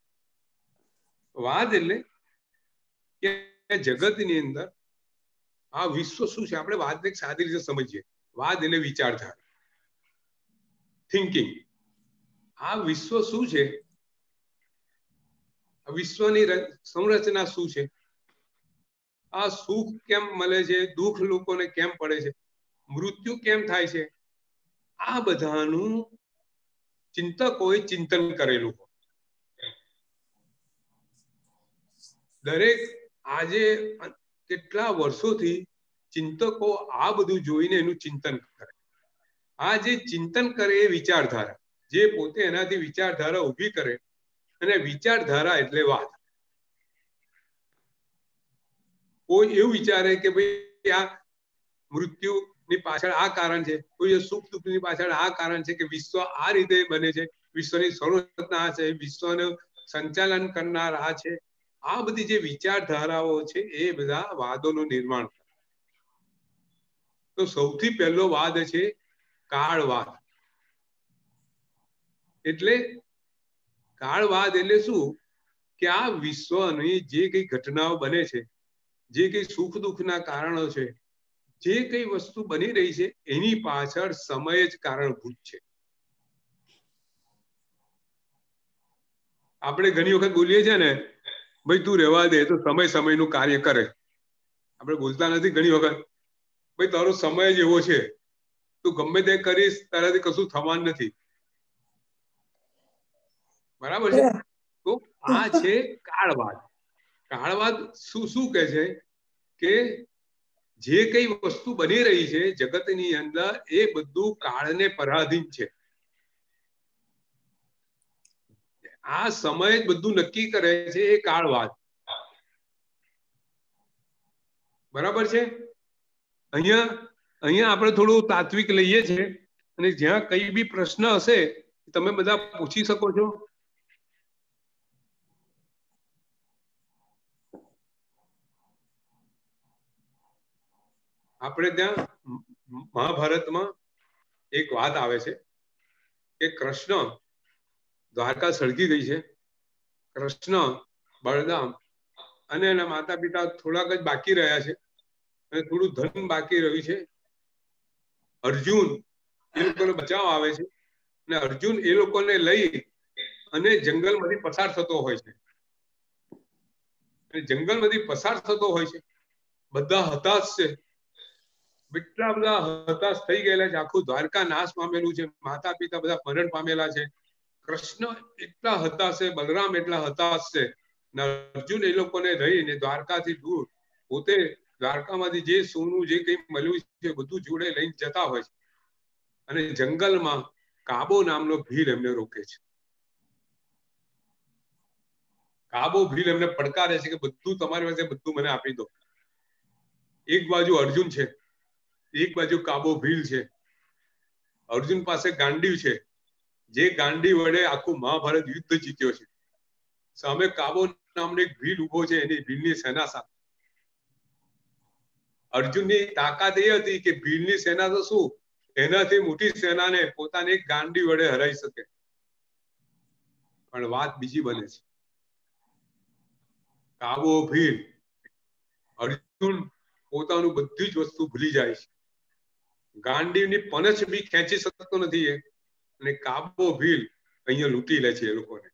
વાદ એટલે કે જગતની અંદર આ વિશ્વ શું છે, આપણે વાદને સાદી રીતે સમજીએ. વાદ એટલે વિચારધારા, થિંકિંગ. આ વિશ્વ શું છે, વિશ્વની સંરચના શું છે, આ સુખ કેમ મળે છે, દુઃખ લોકોને કેમ પડે છે, મૃત્યુ કેમ થાય છે, આ બધાનું ચિંતકોએ ચિંતન કરેલું. દરેક આજે કેટલા વર્ષોથી ચિંતકો આ બધું જોઈને એનું ચિંતન કરે. આ જે ચિંતન કરે એ વિચારધારા, જે પોતે એનાથી વિચારધારા ઊભી કરે, અને વિચારધારા એટલે વાત. કોઈ એવું વિચારે કે ભાઈ આ મૃત્યુની પાછળ આ કારણ છે, કોઈ સુખ દુઃખની પાછળ આ કારણ છે, કે વિશ્વ આ રીતે બને છે, વિશ્વની સંરચના આ છે, વિશ્વનું સંચાલન કરનાર આ છે. આ બધી જે વિચારધારાઓ છે એ બધા વાદોનું નિર્માણ કરે. તો સૌથી પહેલો વાદ છે કાળવાદ. એટલે કાળવાદ એટલે શું, કે આ વિશ્વની જે કઈ ઘટનાઓ બને છે, જે કઈ સુખ દુઃખના કારણો છે, જે કઈ વસ્તુ બની રહી છે એની પાછળ સમય જ કારણભૂત છે. આપણે ઘણી વખત બોલીએ છીએ ને, ભાઈ તું રહેવા દે, તો સમય સમયનું કાર્ય કરે. આપણે બોલતા નથી ઘણી વખત, ભાઈ તારો સમય જ એવો છે, તું ગમે તે કરીશ તારાથી કશું થવાનું નથી. બરાબર છે? તો આ છે કાળવાદ. કાળવાદ શું કહે છે કે જે કઈ વસ્તુ બની રહી છે જગતની અંદર એ બધું કાળને પરાધીન છે. આ સમય જ બધું નક્કી કરે છે, એ કાળવાદ. બરાબર છે? અહીંયા આપણે થોડું તાત્વિક લઈએ છીએ, અને જ્યાં કઈ બી પ્રશ્ન હશે તમે બધા પૂછી શકો છો. આપણે ત્યાં મહાભારતમાં એક વાત આવે છે કે કૃષ્ણ દ્વારકા સળગી ગઈ છે. કૃષ્ણ, બળરામ અને એના માતા પિતા થોડાક જ બાકી રહ્યા છે, અને થોડું ધન બાકી રહ્યું છે. અર્જુન એ લોકોને બચાવ આવે છે, અને અર્જુન એ લોકોને લઈ અને જંગલમાંથી પસાર થતો હોય છે. અને જંગલમાંથી પસાર થતો હોય છે, બધા હતાશ છે. એટલા બધા હતાશ થઈ ગયેલા છે, આખું દ્વારકા નાશ પામેલું છે, માતા પિતા બધા મરણ પામેલા છે, કૃષ્ણ એટલા હતાશ છે, બલરામ એટલા હતાશ છે, અર્જુન એ લોકોને રહીને દ્વારકાથી દૂર પોતે દ્વારકામાંથી જે સોનું જે કંઈ મળ્યું છે બધું જોડે લઈને જતા હોય છે, અને જંગલમાં કાબો નામનો ભીલ એમને રોકે છે. કાબો ભીલ એમને પડકારે છે કે બધું તમારી પાસે બધું મને આપી દો. એક બાજુ અર્જુન છે, એક બાજુ કાબો ભીલ છે. અર્જુન પાસે ગાંડીવ છે, જે ગાંડી વડે આખું મહાભારત યુદ્ધ જીત્યો છે. સામે કાબો નામનો એક ભીલ ઉભો છે, એની ભીલની સેના સાથે. અર્જુનની તાકાત એ હતી કે ભીલની સેના તો શું, એનાથી મોટી સેનાને પોતાની એક ગાંડી વડે હરાઈ શકે. પણ વાત બીજી બને છે. કાબો ભીલ, અર્જુન પોતાનું બધી જ વસ્તુ ભૂલી જાય છે. ગાંડીવની પનચ બી ખેંચી શકતો નથી એ, અને કાબો ભીલ અહીંયા લૂંટી લે છે એ લોકોને.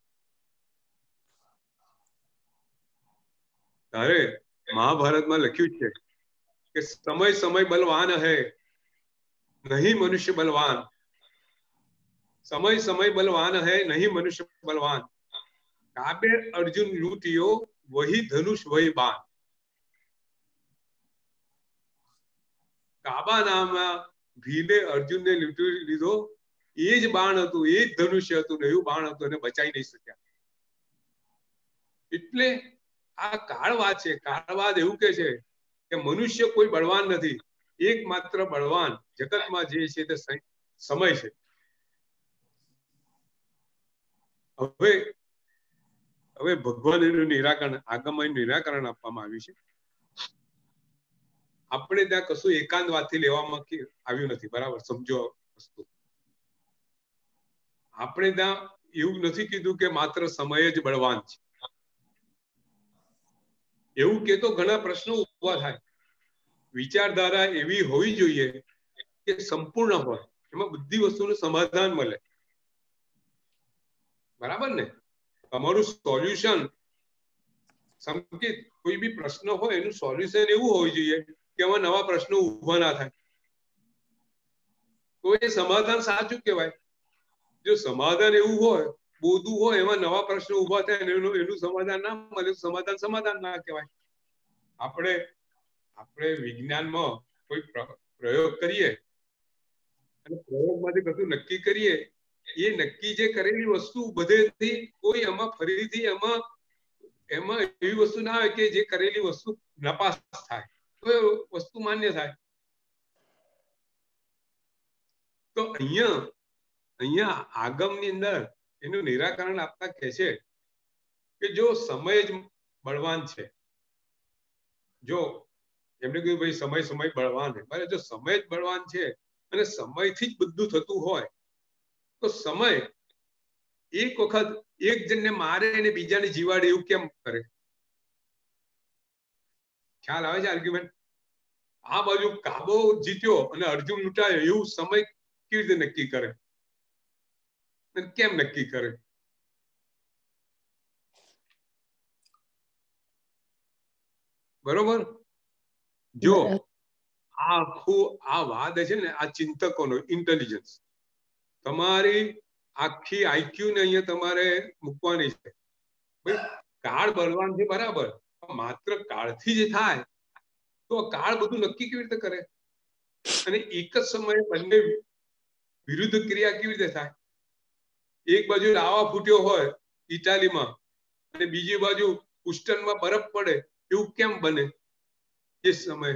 ત્યારે મહાભારતમાં લખ્યું છે કે સમય સમય બલવાન હૈ, નહીં મનુષ્ય બલવાન. સમય સમય બલવાન હૈ, નહીં મનુષ્ય બલવાન. કાબે અર્જુન લૂંટિયો, વહી ધનુષ વહી બાણ. કાબા નામના ભીલે અર્જુનને લૂંટી લીધો, એ જ બાણ હતું, એ જ ધનુષ્ય હતું, એવું બાણ હતું, એને બચાવી નહીં શક્યા. એટલે આ કાળવાદ છે. કાળવાદ એવું કે છે કે મનુષ્ય કોઈ બળવાન નથી, એકમાત્ર બળવાન જગતમાં જે છે તે સમય છે. હવે ભગવાન એનું નિરાકરણ, આગમમાં નિરાકરણ આપવામાં આવ્યું છે. આપણે ત્યાં કશું એકાંતવાદથી લેવામાં આવ્યું નથી, બરાબર? સમજો વસ્તુ. આપણે ત્યાં એવું નથી કીધું કે માત્ર સમય જ બળવાન છે. એવું કેતો ઘણા પ્રશ્નો ઉભા થાય. વિચારધારા એવી હોવી જોઈએ કે સંપૂર્ણ હોય, એમાં બધી વસ્તુનું સમાધાન મળે, બરાબર ને? તમારું સોલ્યુશન, સંકેત કોઈ બી પ્રશ્ન હોય એનું સોલ્યુશન એવું હોવું જોઈએ કે એમાં નવા પ્રશ્નો ઉભા ના થાય. તો એ સમાધાન સાચું કહેવાય. જો સમાધાન એવું હોય, બોધું હોય, એમાં નવા પ્રશ્નો ઉભા થાય એનું સમાધાન ના મળે, સમાધાન ના કહેવાય. આપણે વિજ્ઞાનમાં કોઈ પ્રયોગ કરીએ અને પ્રયોગમાંથી બધું નક્કી કરીએ, એ નક્કી જે કરેલી વસ્તુ બધેથી કોઈ એમાં ફરીથી એમાં એવી વસ્તુ ના આવે કે જે કરેલી વસ્તુ નપાસ થાય તો એ વસ્તુ માન્ય થાય. તો અહીંયા આગમની અંદર એનું નિરાકરણ આપતા કહે છે કે જો સમય જ બળવાન છે, જો એમને કહ્યું ભાઈ સમય બળવાન છે, બરાબર? જો સમય જ બળવાન છે અને સમયથી જ બધું થતું હોય, તો સમય એક વખત એક જણને મારે અને બીજાને જીવાડે એવું કેમ કરે? ખ્યાલ આવે છે આર્ગ્યુમેન્ટ? આ બાજુ કાબો જીત્યો અને અર્જુન લૂંટાયો એવું સમય કેવી રીતે નક્કી કરે? કેમ નક્કી કરે? બરોબર? જો આ વાદ છે ને, આ ચિંતકોનો ઇન્ટેલિજન્સ, તમારી આખી આઈક્યુ ને અહીંયા તમારે મૂકવાની છે. કાળ બળવાન છે, બરાબર, માત્ર કાળથી જ થાય તો કાળ બધું નક્કી કેવી રીતે કરે? અને એક જ સમયે બંને વિરુદ્ધ ક્રિયા કેવી રીતે થાય? એક બાજુ લાવા ફૂટ્યો હોય ઇટાલીમાં અને બીજી બાજુ ઉસ્ટનમાં બરફ પડે, એવું કેમ બને? એ સમય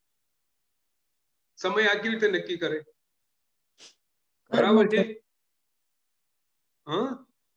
આ કેવી રીતે નક્કી કરે? બરાબર છે? હા,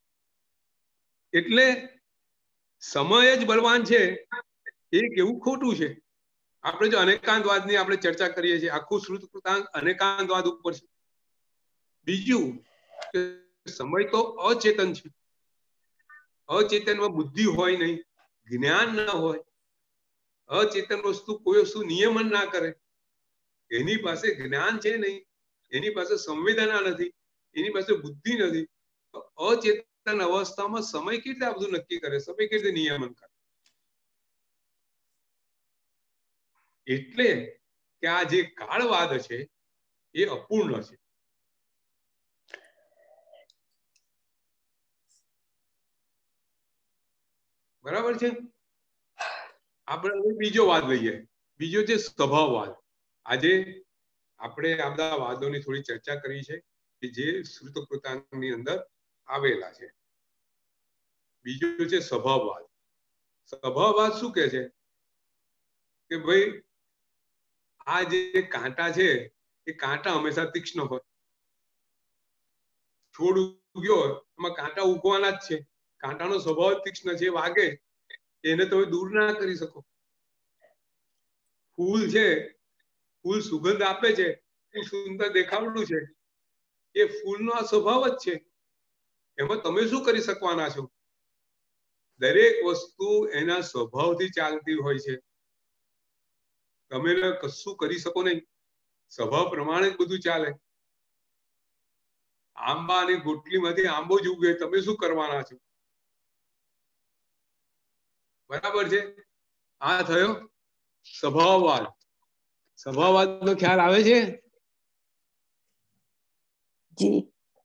એટલે સમય જ બળવાન છે એ કેવું ખોટું છે? આપણે જો અનેકાંતવાદની આપણે ચર્ચા કરીએ છીએ, આખું શ્રુતકૃતાંત અનેકાંતવાદ ઉપર છે. બીજું કે સમય તો અચેતન છે, અચેતનમાં બુદ્ધિ હોય નહીં, જ્ઞાન ના હોય. અચેતન વસ્તુ કોઈ વસ્તુ નિયમન ના કરે, એની પાસે જ્ઞાન છે નહીં, એની પાસે સંવેદના નથી, એની પાસે બુદ્ધિ નથી. અચેતન અવસ્થામાં સમય કેવી રીતે આ બધું નક્કી કરે? સમય કેવી રીતે નિયમન કરે? એટલે કે આ જે કાળવાદ છે એ અપૂર્ણ છે. બરાબર છે. આપણે હવે બીજો વાદ લઈએ, બીજો છે સ્વભાવવાદ. આજે આપણે આ બધા વાદોની થોડી ચર્ચા કરી છે કે જે શ્રુતકૃતાંગની અંદર આવેલા છે. બીજો છે સ્વભાવવાદ. સ્વભાવવાદ શું કે છે કે ભાઈ આ જે કાંટા છે એ કાંટા હંમેશા તીક્ષ્ણ હોય. છોડ ઉગ્યો એમાં કાંટા ઉગવાના જ છે. કાંટાનો સ્વભાવ તીક્ષ્ણ છે, વાગે એને તમે દૂર ના કરી શકો. ફૂલ છે, ફૂલ સુગંધ આપે છે, એ સુંદર દેખાવડું છે, એ ફૂલનો આ સ્વભાવ જ છે. એમાં તમે શું કરી શકવાના છો? દરેક વસ્તુ એના સ્વભાવથી ચાલતી હોય છે. તમે કશું કરી શકો નહીં, સ્વભાવ પ્રમાણે જ બધું ચાલે. આંબાની ગોટલીમાંથી આંબો જ ઉગે, તમે શું કરવાના છો? બરાબર છે. આ થયો સ્વભાવવાદ. સ્વભાવવાદ નો ખ્યાલ આવે છે? જી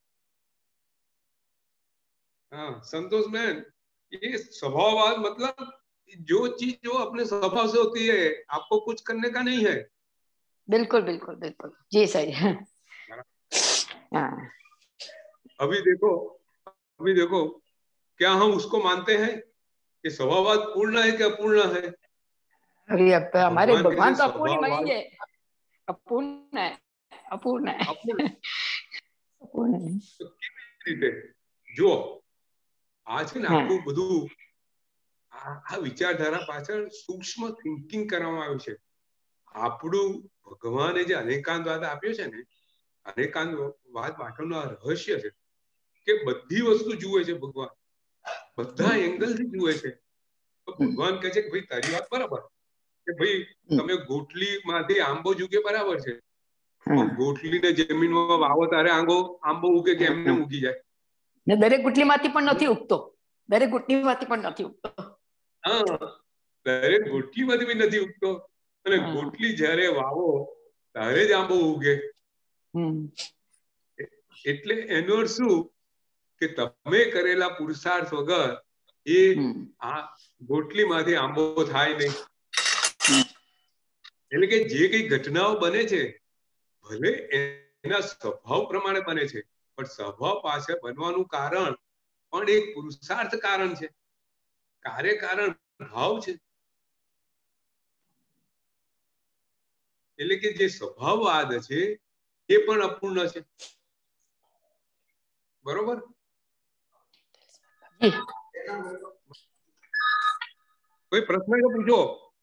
हाँ संतोष मैन, ये स्वभाववाद मतलब जो चीज जो अपने स्वभाव से होती है, आपको कुछ करने का नहीं है. बिल्कुल बिल्कुल बिल्कुल जी सही है. हाँ अभी देखो क्या हम उसको मानते हैं कि स्वभाववाद पूर्ण है कि अपूर्ण है? अभी अब हमारे भगवान तो अपूर्ण स्वभाववाद- नहीं है, अपूर्ण है, अपूर्ण है, अपूर्ण अपूर्ण है. તો કેવી રીતે? જો આ છે ને હા. આખું બધું આ વિચારધારા પાછળ સૂક્ષ્મ થિંકિંગ કરવામાં આવ્યું છે. આપણું ભગવાને જે અનેકાંતવાદ આપ્યો છે ને, અનેકાંતવાદ પાછળનું આ રહસ્ય છે કે બધી વસ્તુ જુએ છે ભગવાન, બધા એંગલથી જુએ છે. તો ભગવાન કહે છે કે ભાઈ તારી વાત બરાબર કે ભાઈ તમે ગોટલીમાંથી આંબો જ ઉગે, બરાબર છે. પણ ગોટલીને જમીનમાં વાવો ત્યારે આંબો ઉગે કે એમને ઉગી જાય? ને દરેક ગુટલીમાંથી પણ નથી ઉગતો, દરેક ગુટલીમાંથી પણ નથી ઉગતો. હા, દરેક ગોટલીમાંથી બી નથી ઉગતો. અને હા. ગોટલી જ્યારે વાવો ત્યારે જ આંબો ઉગે. એટલે એનો અર્થ શું કે તમે કરેલા પુરુષાર્થ વગર એ આ ગોટલીમાંથી આંબો થાય નહીં. એટલે કે જે કઈ ઘટનાઓ બને છે ભલે એના સ્વભાવ પ્રમાણે બને છે, પણ સ્વભાવ પાસે બનવાનું કારણ પણ એક પુરુષાર્થ કારણ છે, કાર્ય કારણ ભાવ છે. એટલે કે જે સ્વભાવવાદ છે એ પણ અપૂર્ણ છે. બરોબર? કોઈ પ્રશ્ન તો પૂછો.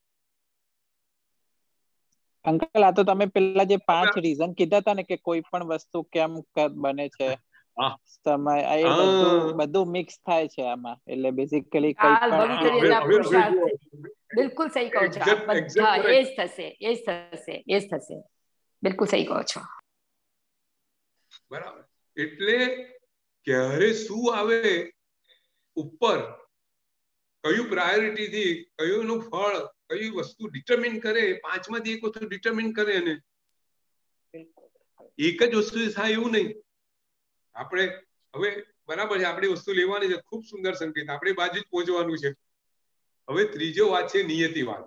અંકલ આ તો તમે પેલા જે 5 રીઝન કીધા હતા ને કે કોઈ પણ વસ્તુ કેમ બને છે, હા. સમય એ બધું મિક્સ થાય છે આમાં. એટલે બેઝિકલી કઈ કાલ પણ ભવિષ્ય હવે- ના હવે પુરુષાર્થ. જુઓ. બિલકુલ સહી કહો છો. Exact- આ exact બધા correct. એ જ થશે, એ જ થશે, એ જ થશે. બિલકુલ સહી કહો છો. બરાબર. એટલે ક્યારે શું આવે ઉપર, કયું પ્રાયોરિટી થી કયું નું ફળ, કઈ વસ્તુ ડિટરમિન કરે, 5 માંથી એક વસ્તુ ડિટરમિન કરે એને. એક જ વસ્તુ થાય એવું નહીં. આપણે હવે બરાબર છે, આપણી વસ્તુ લેવાની છે, ખૂબ સુંદર સંકેત, આપણી બાજુ જ પહોંચવાનું છે. હવે ત્રીજો વાત છે નિયતિવાદ.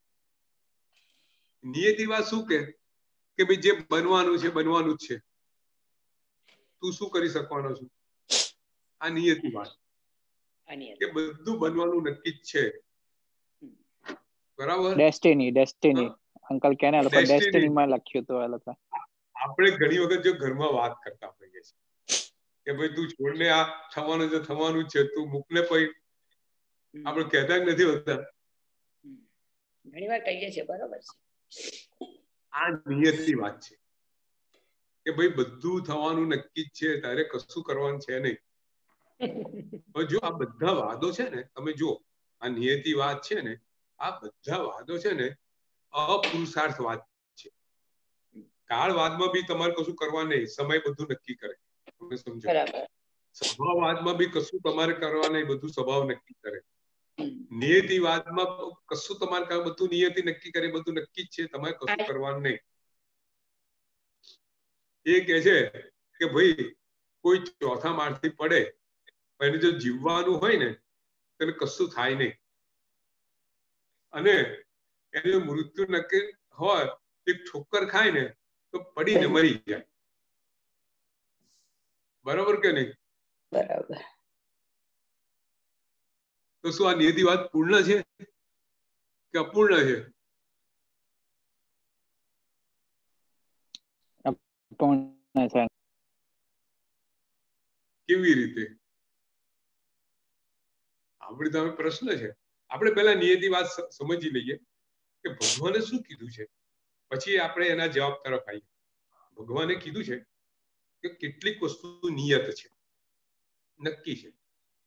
નિયતિવાદ શું કે ભાઈ જે બનવાનું છે બનવાનું જ છે, તું શું કરી શકવાનો છું? આ નિયતિવાદ કે બધું બનવાનું નક્કી જ છે. બરાબર? ડેસ્ટિની અંકલ કેને લોકો Destiny. ડેસ્ટિની માં લખ્યું હતું આ લોકો. આપણે ઘણી વખત જો ઘરમાં વાત કરતા હોઈએ છીએ કે ભાઈ તું છોડને આ થવાનું છે, થવાનું જ છે, તું મૂકને પછી આપણે કહેતા જ નથી હોતા. ઘણી વાર કહીએ છીએ, બરોબર છે. આ નિયતિ વાત છે કે ભાઈ બધું થવાનું નક્કી જ છે, તારે કશું કરવાનું છે નહીં. હવે જો આ બધા વાદો છે ને, તમે જો આ નિયતિવાદ છે ને, આ બધા વાદો છે ને અપુરુષાર્થવાદ છે. કાળવાદમાં બી તમારે કશું કરવાનું નહીં, સમય બધું નક્કી કરે. તમે સમજો. બરાબર. સ્વભાવવાદમાં બી કશું તમારે કરવા નહીં, બધું સ્વભાવ નક્કી કરે. નિયતિવાદમાં કશું તમારે કામ બધું નિયતિ નક્કી કરે, બધું નક્કી જ છે, તમારે કશું કરવાનું નહીં. એ કહે છે કે ભાઈ કોઈ ચોથા માળથી પડે એને જો જીવવાનું હોય ને તેને કશું થાય નહીં, અને એને મૃત્યુ નક્કી હોય એક ઠોકર ખાય ને તો પડીને મરી જાય. બરાબર કે નહીં? બરાબર. તો શું આ નિયતિ વાત પૂર્ણ છે કે અપૂર્ણ છે? અપૂર્ણ છે. કેવી રીતે? આપણે તો પ્રશ્ન છે. આપણે પહેલા નિયતિ વાત સમજી લઈએ કે ભગવાને શું કીધું છે, પછી આપણે એના જવાબ તરફ આવીએ. ભગવાને કીધું છે કે કેટલીક વસ્તુ નિયત છે, નક્કી છે.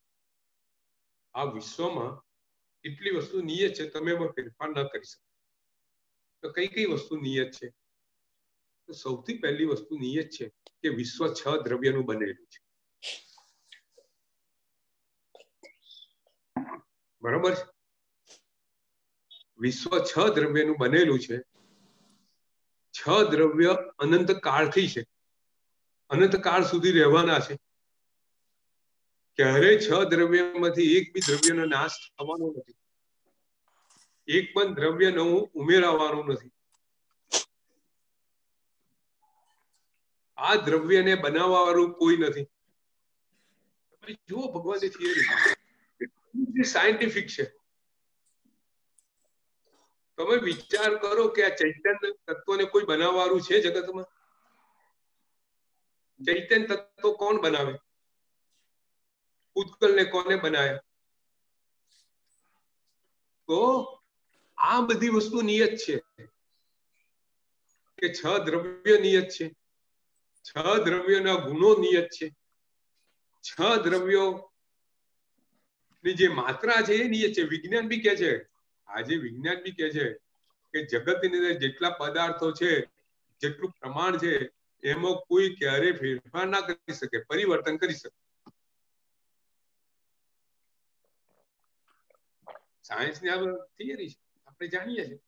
આ વિશ્વમાં એટલી વસ્તુ નિયત છે, તમે એમાં ફેરફાર ન કરી શકો. તો કઈ કઈ વસ્તુ નિયત છે? તો સૌથી પહેલી વસ્તુ નિયત છે કે વિશ્વ 6 દ્રવ્યનું બનેલું છે. બરોબર છે? વિશ્વ 6 દ્રવ્યનું બનેલું છે. 6 દ્રવ્ય અનંત કાળથી છે, અનંત કાળ સુધી રહેવાના છે. ક્યારે 6 દ્રવ્યમાંથી એક બી દ્રવ્યનો નાશ થવાનો નથી, એક પણ દ્રવ્ય નવું ઉમેરાવાનું નથી. આ દ્રવ્યને બનાવવા વાળું કોઈ નથી. તમે જુઓ ભગવાનની થિયરી સાયન્ટિફિક છે. તમે વિચાર કરો કે આ ચૈતન્ય તત્વને કોઈ બનાવવાનું છે જગતમાં? ચૈતન્ય તત્વ કોણ બનાવે? ઉત્કલને કોને બનાવ્યા? તો આ બધી વસ્તુ નિયત છે કે 6 દ્રવ્ય નિયત છે, 6 દ્રવ્યોના ગુણો નિયત છે, 6 દ્રવ્યો ની જે માત્રા છે એ નિયત છે. વિજ્ઞાન બી કે છે, આજે વિજ્ઞાન બી કે છે કે જગતની અંદર જેટલા પદાર્થો છે, જેટલું પ્રમાણ છે, એમાં કોઈ ક્યારે ફેરફાર ના કરી શકે, પરિવર્તન કરી શકે. સાયન્સની આ થિયરી છે, આપણે જાણીએ છીએ.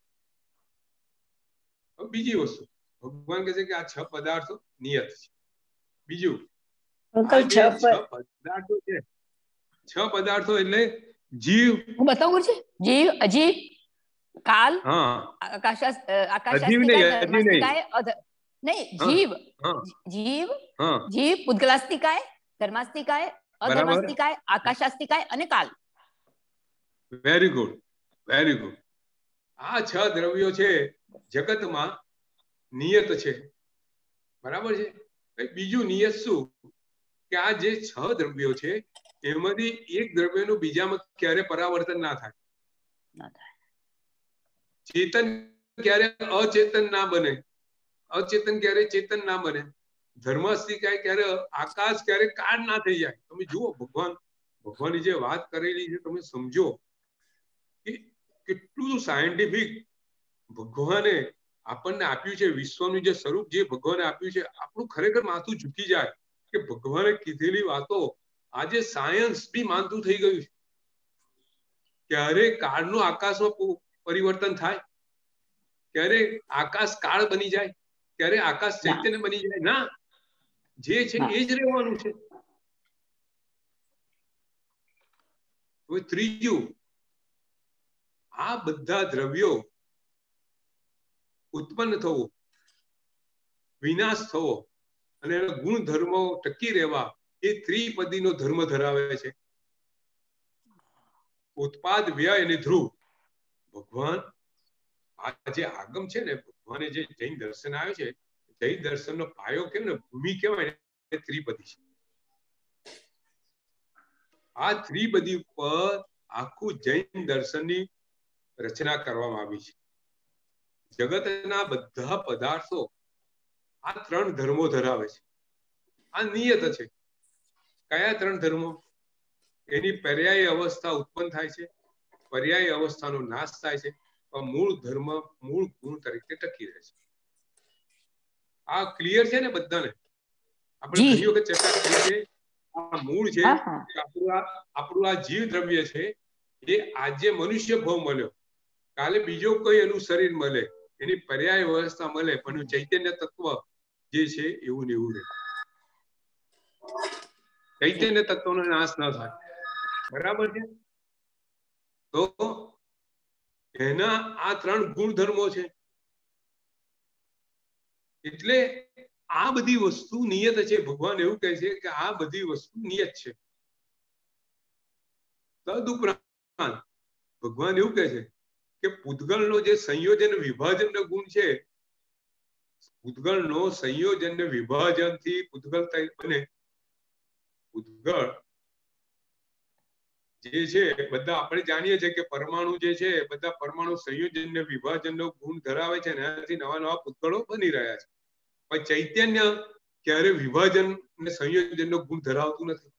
બીજી વસ્તુ ભગવાન કહે છે કે આ 6 પદાર્થો નિયત છે. બીજું, આ જે 6 પદાર્થો છે, 6 પદાર્થો એટલે જીવ. હું બતાવું છે. જીવ, અજીવ, કાલ, જીવ, પૂતગલાસ્તિકાય, ધર્માસ્તિકાય, અધર્માસ્તિકાય, આકાશાસ્તિકાય અને કાલ. Very good, very good. આ 6 દ્રવ્યો છે જગતમાં નિયત છે. બરાબર છે? બીજું નિયત શું કે આ જે 6 દ્રવ્યો છે એમાંથી એક દ્રવ્યનું બીજામાં ક્યારે પરાવર્તન ના થાય. ચેતન ક્યારે અચેતન ના બને, અચેતન ક્યારે ચેતન ના બને, ધર્માસ્તિકાય ક્યારે આકાશ ક્યારે કાળ ના થઈ જાય. તમે જુઓ ભગવાનની જે વાત કરેલી છે, તમે સમજો કે કેટલું સાયન્ટિફિક ભગવાને આપણને આપ્યું છે. વિશ્વનું જે સ્વરૂપ જે ભગવાને આપ્યું છે, આપણું ખરેખર માથું ઝૂકી જાય કે ભગવાને કીધેલી વાતો આજે સાયન્સ બી માનતું થઈ ગયું છે. ક્યારે કાળનું આકાશમાં પરિવર્તન થાય, ક્યારે આકાશ કાળ બની જાય, ક્યારે આકાશ ચૈતન્ય બની જાય ના, જે છે એ જ રહેવાનું છે. ત્રીજું, આ બધા દ્રવ્યો ઉત્પન્ન થવો, વિનાશ થવો અને એના ગુણધર્મો ટકી રહેવા એ ત્રિપદીનો ધર્મ ધરાવે છે. ઉત્પાદ, વ્યય અને ધ્રુવ. ભગવાન આ જે આગમ છે ને, ભગવાને જે જૈન દર્શન આવ્યો છે, જૈન દર્શનનો પાયો કેમ ને ભૂમિ કહેવાય ને, ત્રિપદી છે. આ ત્રિપદી ઉપર આખું જૈન દર્શનની રચના કરવામાં આવી છે. જગતના બધા પદાર્થો આ 3 ધર્મો ધરાવે છે. આ નિયત છે. કયા 3 ધર્મો? એની પર્યાય અવસ્થા ઉત્પન્ન થાય છે, પર્યાય અવસ્થાનો નાશ થાય છે, મૂળ ધર્મ મૂળ ગુણ તરીકે ટકી રહે છે. આ ક્લિયર છે ને બધાને? આપણે ઘણી વખત ચર્ચા કરી છે. આ મૂળ છે, આપણું આ જીવ દ્રવ્ય છે, એ આજે મનુષ્ય ભાવ મળ્યો, કાલે બીજો કોઈ એનું શરીર મળે, એની પર્યાય વ્યવસ્થા મળે, પણ ચૈતન્ય તત્વ જે છે એવું ને એવું રહે. ચૈતન્ય તત્વનો નાશ ન થાય. બરાબર છે? તો એના આ 3 ગુણધર્મો છે. એટલે આ બધી વસ્તુ નિયત છે. ભગવાન એવું કહે છે કે આ બધી વસ્તુ નિયત છે. તદુપરાંત ભગવાન એવું કહે છે કે પૂતગલનો જે સંયોજન વિભાજનનો ગુણ છે, પૂતગલનો સંયોજન ને વિભાજનથી પૂતગલ બને. પૂતગલ જે છે બધા આપણે જાણીએ છીએ કે પરમાણુ જે છે બધા પરમાણુ સંયોજન ને વિભાજનનો ગુણ ધરાવે છે, એનાથી નવા નવા પૂતગળો બની રહ્યા છે. પણ ચૈતન્ય ક્યારે વિભાજન અને સંયોજનનો ગુણ ધરાવતું નથી.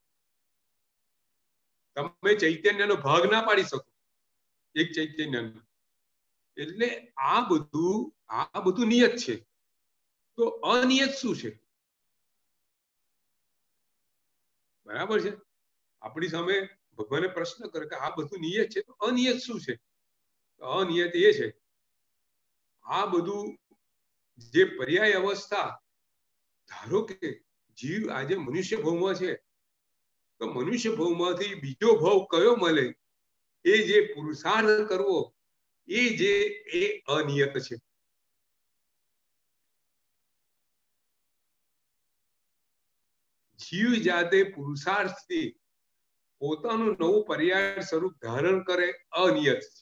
તમે ચૈતન્યનો ભાગ ના પાડી શકો એક ચૈતન્યનો. એટલે આ બધું નિયત છે. તો અનિયત શું છે? બરાબર છે? આપણી સામે ભગવાને પ્રશ્ન કરે કે આ બધું નિયત છે, તો અનિયત શું છે? અનિયત એ છે આ બધું જે પર્યાય અવસ્થા, ધારો કે જીવ આજે મનુષ્ય ભાવમાં છે, તો મનુષ્ય ભાવમાંથી બીજો ભાવ કયો મળે, એ જે પુરુષાર્થ કરવો એ અનિયત છે. જીવ જાતે પુરુષાર્થથી પોતાનું નવું પર્યાય સ્વરૂપ ધારણ કરે અનિયત છે.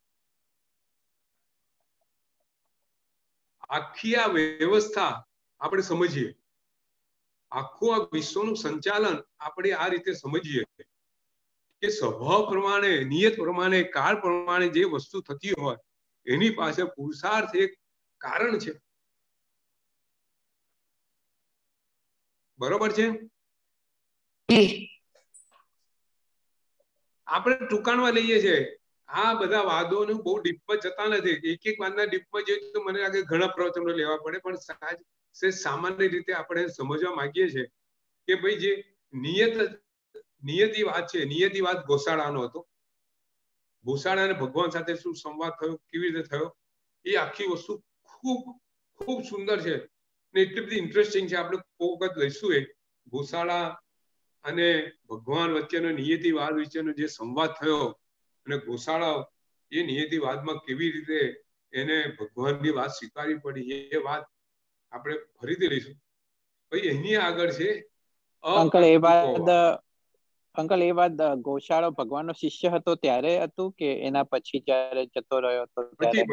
આખી આ વ્યવસ્થા આપણે સમજીએ, આખું આ વિશ્વનું સંચાલન આપણે આ રીતે સમજીએ કે સ્વભાવ પ્રમાણે, નિયત પ્રમાણે, કાળ પ્રમાણે જે વસ્તુ થતી હોય એની પાસે પુરુષાર્થ એક કારણ છે. બરોબર છે? આપણે ટૂંકાણમાં લઈએ છીએ. આ બધા વાદોનું બહુ ડીપમાં જતા નથી. એક વાતના ડીપમાં જઈએ તો મને લાગે ઘણા પ્રવચનો લેવા પડે, પણ સામાન્ય રીતે આપણે સમજવા માંગીએ છીએ કે ભાઈ જે નિયતિવાદ છે, નિયતિવાદ ગોશાળાનો હતો. ગોશાળા અને ભગવાન સાથે શું સંવાદ થયો, કેવી રીતે થયો, એ આખી વસ્તુ ખૂબ ખૂબ સુંદર છે ને એટલી બધી ઇન્ટરેસ્ટિંગ છે. આપણે કોઈ વખત લઈશું એ ગોશાળા અને ભગવાન વચ્ચેનો નિયતિવાદ વચ્ચેનો જે સંવાદ થયો અને ગોશાળા એ નિયતિવાદમાં કેવી રીતે એને ભગવાનની વાત સ્વીકારવી પડી, એ વાત આપણે ફરીથી લઈશું. ભાઈ એની આગળ છે અંકલ એ વાત ગોશાળો ભગવાનનો શિષ્ય હતો ત્યારે હતું કે એના પછી જ્યારે જતો રહ્યો હતો?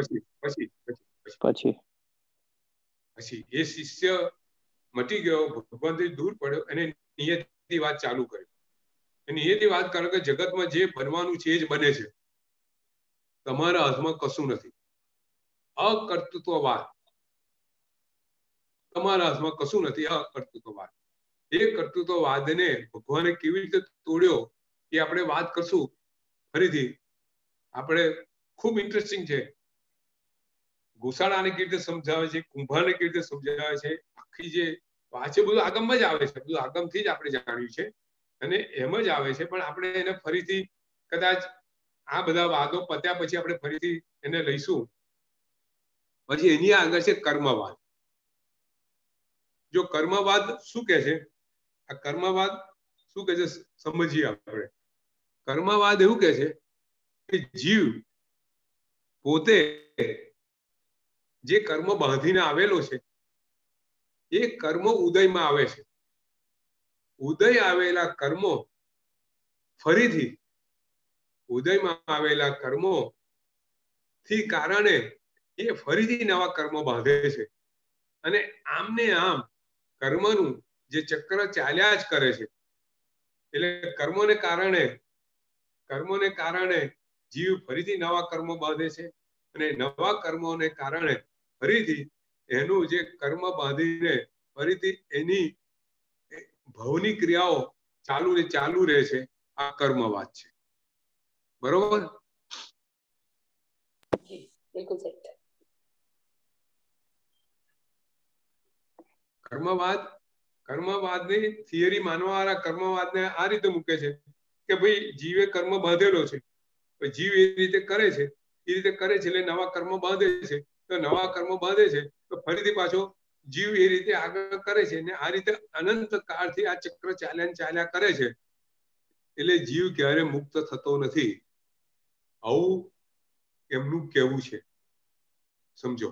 પછી એ શિષ્ય મટી ગયો, ભગવાનથી દૂર પડ્યો અને નિયતિવાદ ચાલુ કર્યો. નિયતિવાદ કારણ કે જગતમાં જે બનવાનું છે એ જ બને છે, તમારા હાથમાં કશું નથી. અકર્તૃત્વવાદ, તમારા હાથમાં કશું નથી. અકર્તૃત્વવાદ, એ કર્તૃત્વવાદને ભગવાને કેવી રીતે તોડ્યો એ આપણે વાત કરશું ફરીથી. આપણે ખૂબ ઇન્ટરેસ્ટિંગ છે. ગોશાળાને કેવી રીતે સમજાવે છે, કુંભારને કેવી રીતે સમજાવે છે, આખી જે વાત છે બધું આગમમાં જ આવે છે. બધું આગમથી જ આપણે જાણ્યું છે અને એમ જ આવે છે. પણ આપણે એને ફરીથી કદાચ આ બધા વાદો પત્યા પછી આપણે ફરીથી એને લઈશું. પછી એની આગળ છે કર્મવાદ. જો કર્મવાદ શું કહે છે, આ કર્મવાદ શું કહે છે સમજીએ આપણે. કર્મવાદ એવું કહે છે કે જીવ પોતે જે કર્મ બાંધીને આવેલો છે એ કર્મ ઉદયમાં આવે છે. ઉદય આવેલા કર્મો ફરીથી ઉદયમાં આવેલા કર્મો થી કારણે એ ફરીથી નવા કર્મો બાંધે છે અને આમને આમ કર્મનું જે ચક્ર ચાલ્યા જ કરે છે. એટલે કર્મોને કારણે જીવ ફરીથી નવા કર્મો બાંધે છે અને નવા કર્મોને કારણે ફરીથી એનું જે કર્મ બાંધીને ફરીથી એની ભવની ક્રિયાઓ ચાલુ રહે છે. આ કર્મવાદ છે. બરોબર? કર્મવાદની થિયરી માનવાવાળા કર્મવાદને આ રીતે મૂકે છે કે ભાઈ જીવે કર્મ બાંધેલો છે, જીવ એ રીતે કરે છે એ રીતે કરે છે એટલે નવા કર્મ બાંધે છે. તો નવા કર્મ બાંધે છે તો ફરીથી પાછો જીવ એ રીતે આગળ કરે છે ને આ રીતે અનંત કાળથી આ ચક્ર ચાલ્યા કરે છે. એટલે જીવ ક્યારે મુક્ત થતો નથી, આવું એમનું કહેવું છે. સમજો,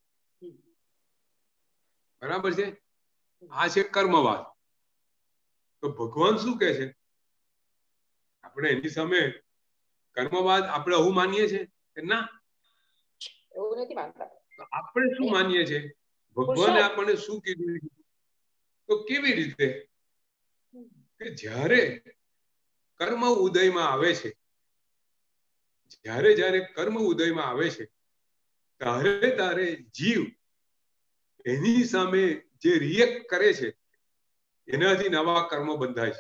બરાબર છે? આ છે કર્મવાદ. તો ભગવાન શું કહે છે? આપણે એની સામે કર્મવાદ આપણે આવું માનીએ છીએ કે ના? એવું નથી માનતા. આપણે શું માનીએ છીએ? ભગવાને આપણને શું કીધું? તો કેવી રીતે કે જ્યારે કર્મ ઉદયમાં આવે છે, જ્યારે કર્મ ઉદયમાં આવે છે ત્યારે જીવ એની સામે જે રિએક્ટ કરે છે એનાથી નવા કર્મ બંધાય છે.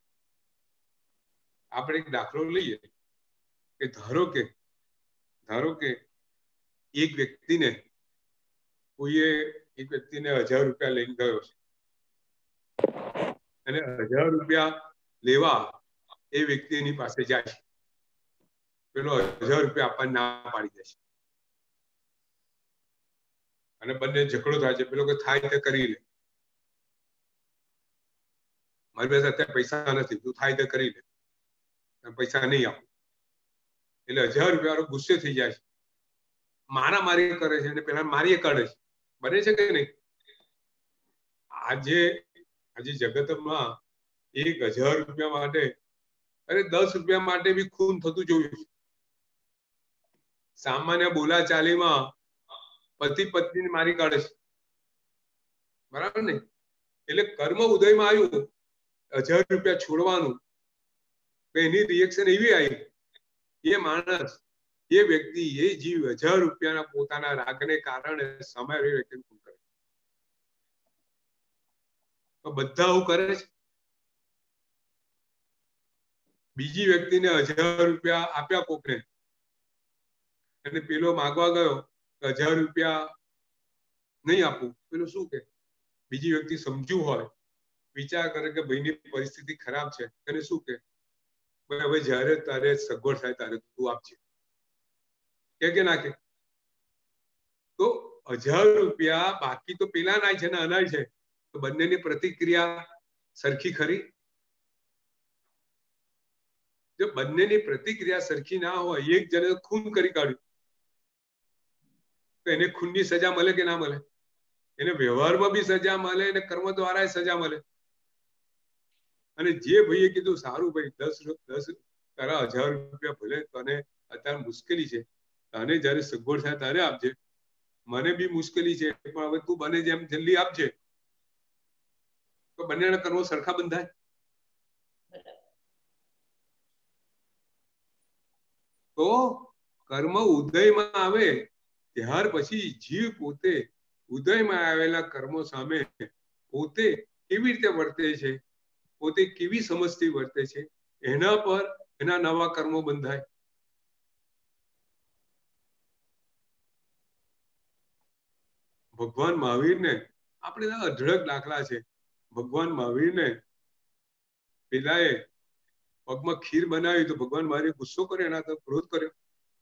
આપણે એક દાખલો લઈએ કે ધારો કે એક વ્યક્તિને 1000 રૂપિયા લઈને ગયો છે અને 1000 રૂપિયા લેવા એ વ્યક્તિ એની પાસે જાય છે. પેલો 1000 રૂપિયા આપવા ના પાડી દે છે અને બંને ઝઘડો થાય છે. પેલો કે થાય તે કરી લે, મારી પાસે અત્યારે પૈસા નથી, તું થાય તે કરી લે, પૈસા નહીં આપું. એટલે 1000 રૂપિયા ગુસ્સે થઈ જાય છે, મારામારી કરે છે અને પેલા મારી કાઢે છે. બને છે કે નહીં? આજે જગતમાં 1000 રૂપિયા માટે, અરે 10 રૂપિયા માટે બી ખૂન થતું જોયું છે. સામાન્ય બોલાચાલીમાં પતિ પત્નીને મારી કાઢે છે, બરાબર ને? એટલે કર્મ ઉદયમાં આવ્યું 1000 રૂપિયા છોડવાનું, એની રિએક્શન એવી આવી, એ માણસ, એ વ્યક્તિ, એ જીવ 1000 રૂપિયાના પોતાના રાગને કારણે સમય વ્યક્તિને ખૂન કરે. તો બધા આવું કરે છે. બીજી વ્યક્તિને 1000 રૂપિયા આપ્યા કોકને અને પેલો માગવા ગયો 1000 રૂપિયા નહીં આપું, પેલું શું કે? બીજી વ્યક્તિ સમજુ હોય, વિચાર કરે કે ભાઈની પરિસ્થિતિ ખરાબ છે, એને શું કે હવે જયારે તારે સગવડ થાય ત્યારે તું આપજે, કે ના કે? તો 1000 રૂપિયા બાકી તો પેલા ના છે ને અનાય છે, તો બંનેની પ્રતિક્રિયા સરખી ખરી? જો બંનેની પ્રતિક્રિયા સરખી ના હોય, એક જણે ખૂન કરી કાઢ્યું તો એને ખૂનની સજા મળે કે ના મળે? એને વ્યવહારમાં બી સજા મળે અને કર્મ દ્વારા સજા મળે. અને જે ભાઈએ કીધું સારું ભાઈ 10 તારા 1000 રૂપિયા ભલે તને અત્યારે મુશ્કેલી છે, તને જયારે સગવડ થાય ત્યારે આપજે, મને બી મુશ્કેલી છે પણ હવે તું બને જેમ જલ્દી આપજે, તો બંનેના કર્મો સરખા બંધાય? તો કર્મ ઉદયમાં આવે ત્યાર પછી જીવ પોતે ઉદયમાં આવેલા કર્મો સામે પોતે કેવી રીતે વર્તે છે, પોતે કેવી સમજથી વર્તે છે, એના પર એના નવા કર્મો બંધાય. ભગવાન મહાવીરને આપણે અઢળક દાખલા છે. ભગવાન મહાવીરને પેલાએ પગમાં ખીર બનાવી તો ભગવાન મહાવીરે ગુસ્સો કર્યો, એના તો ક્રોધ કર્યો.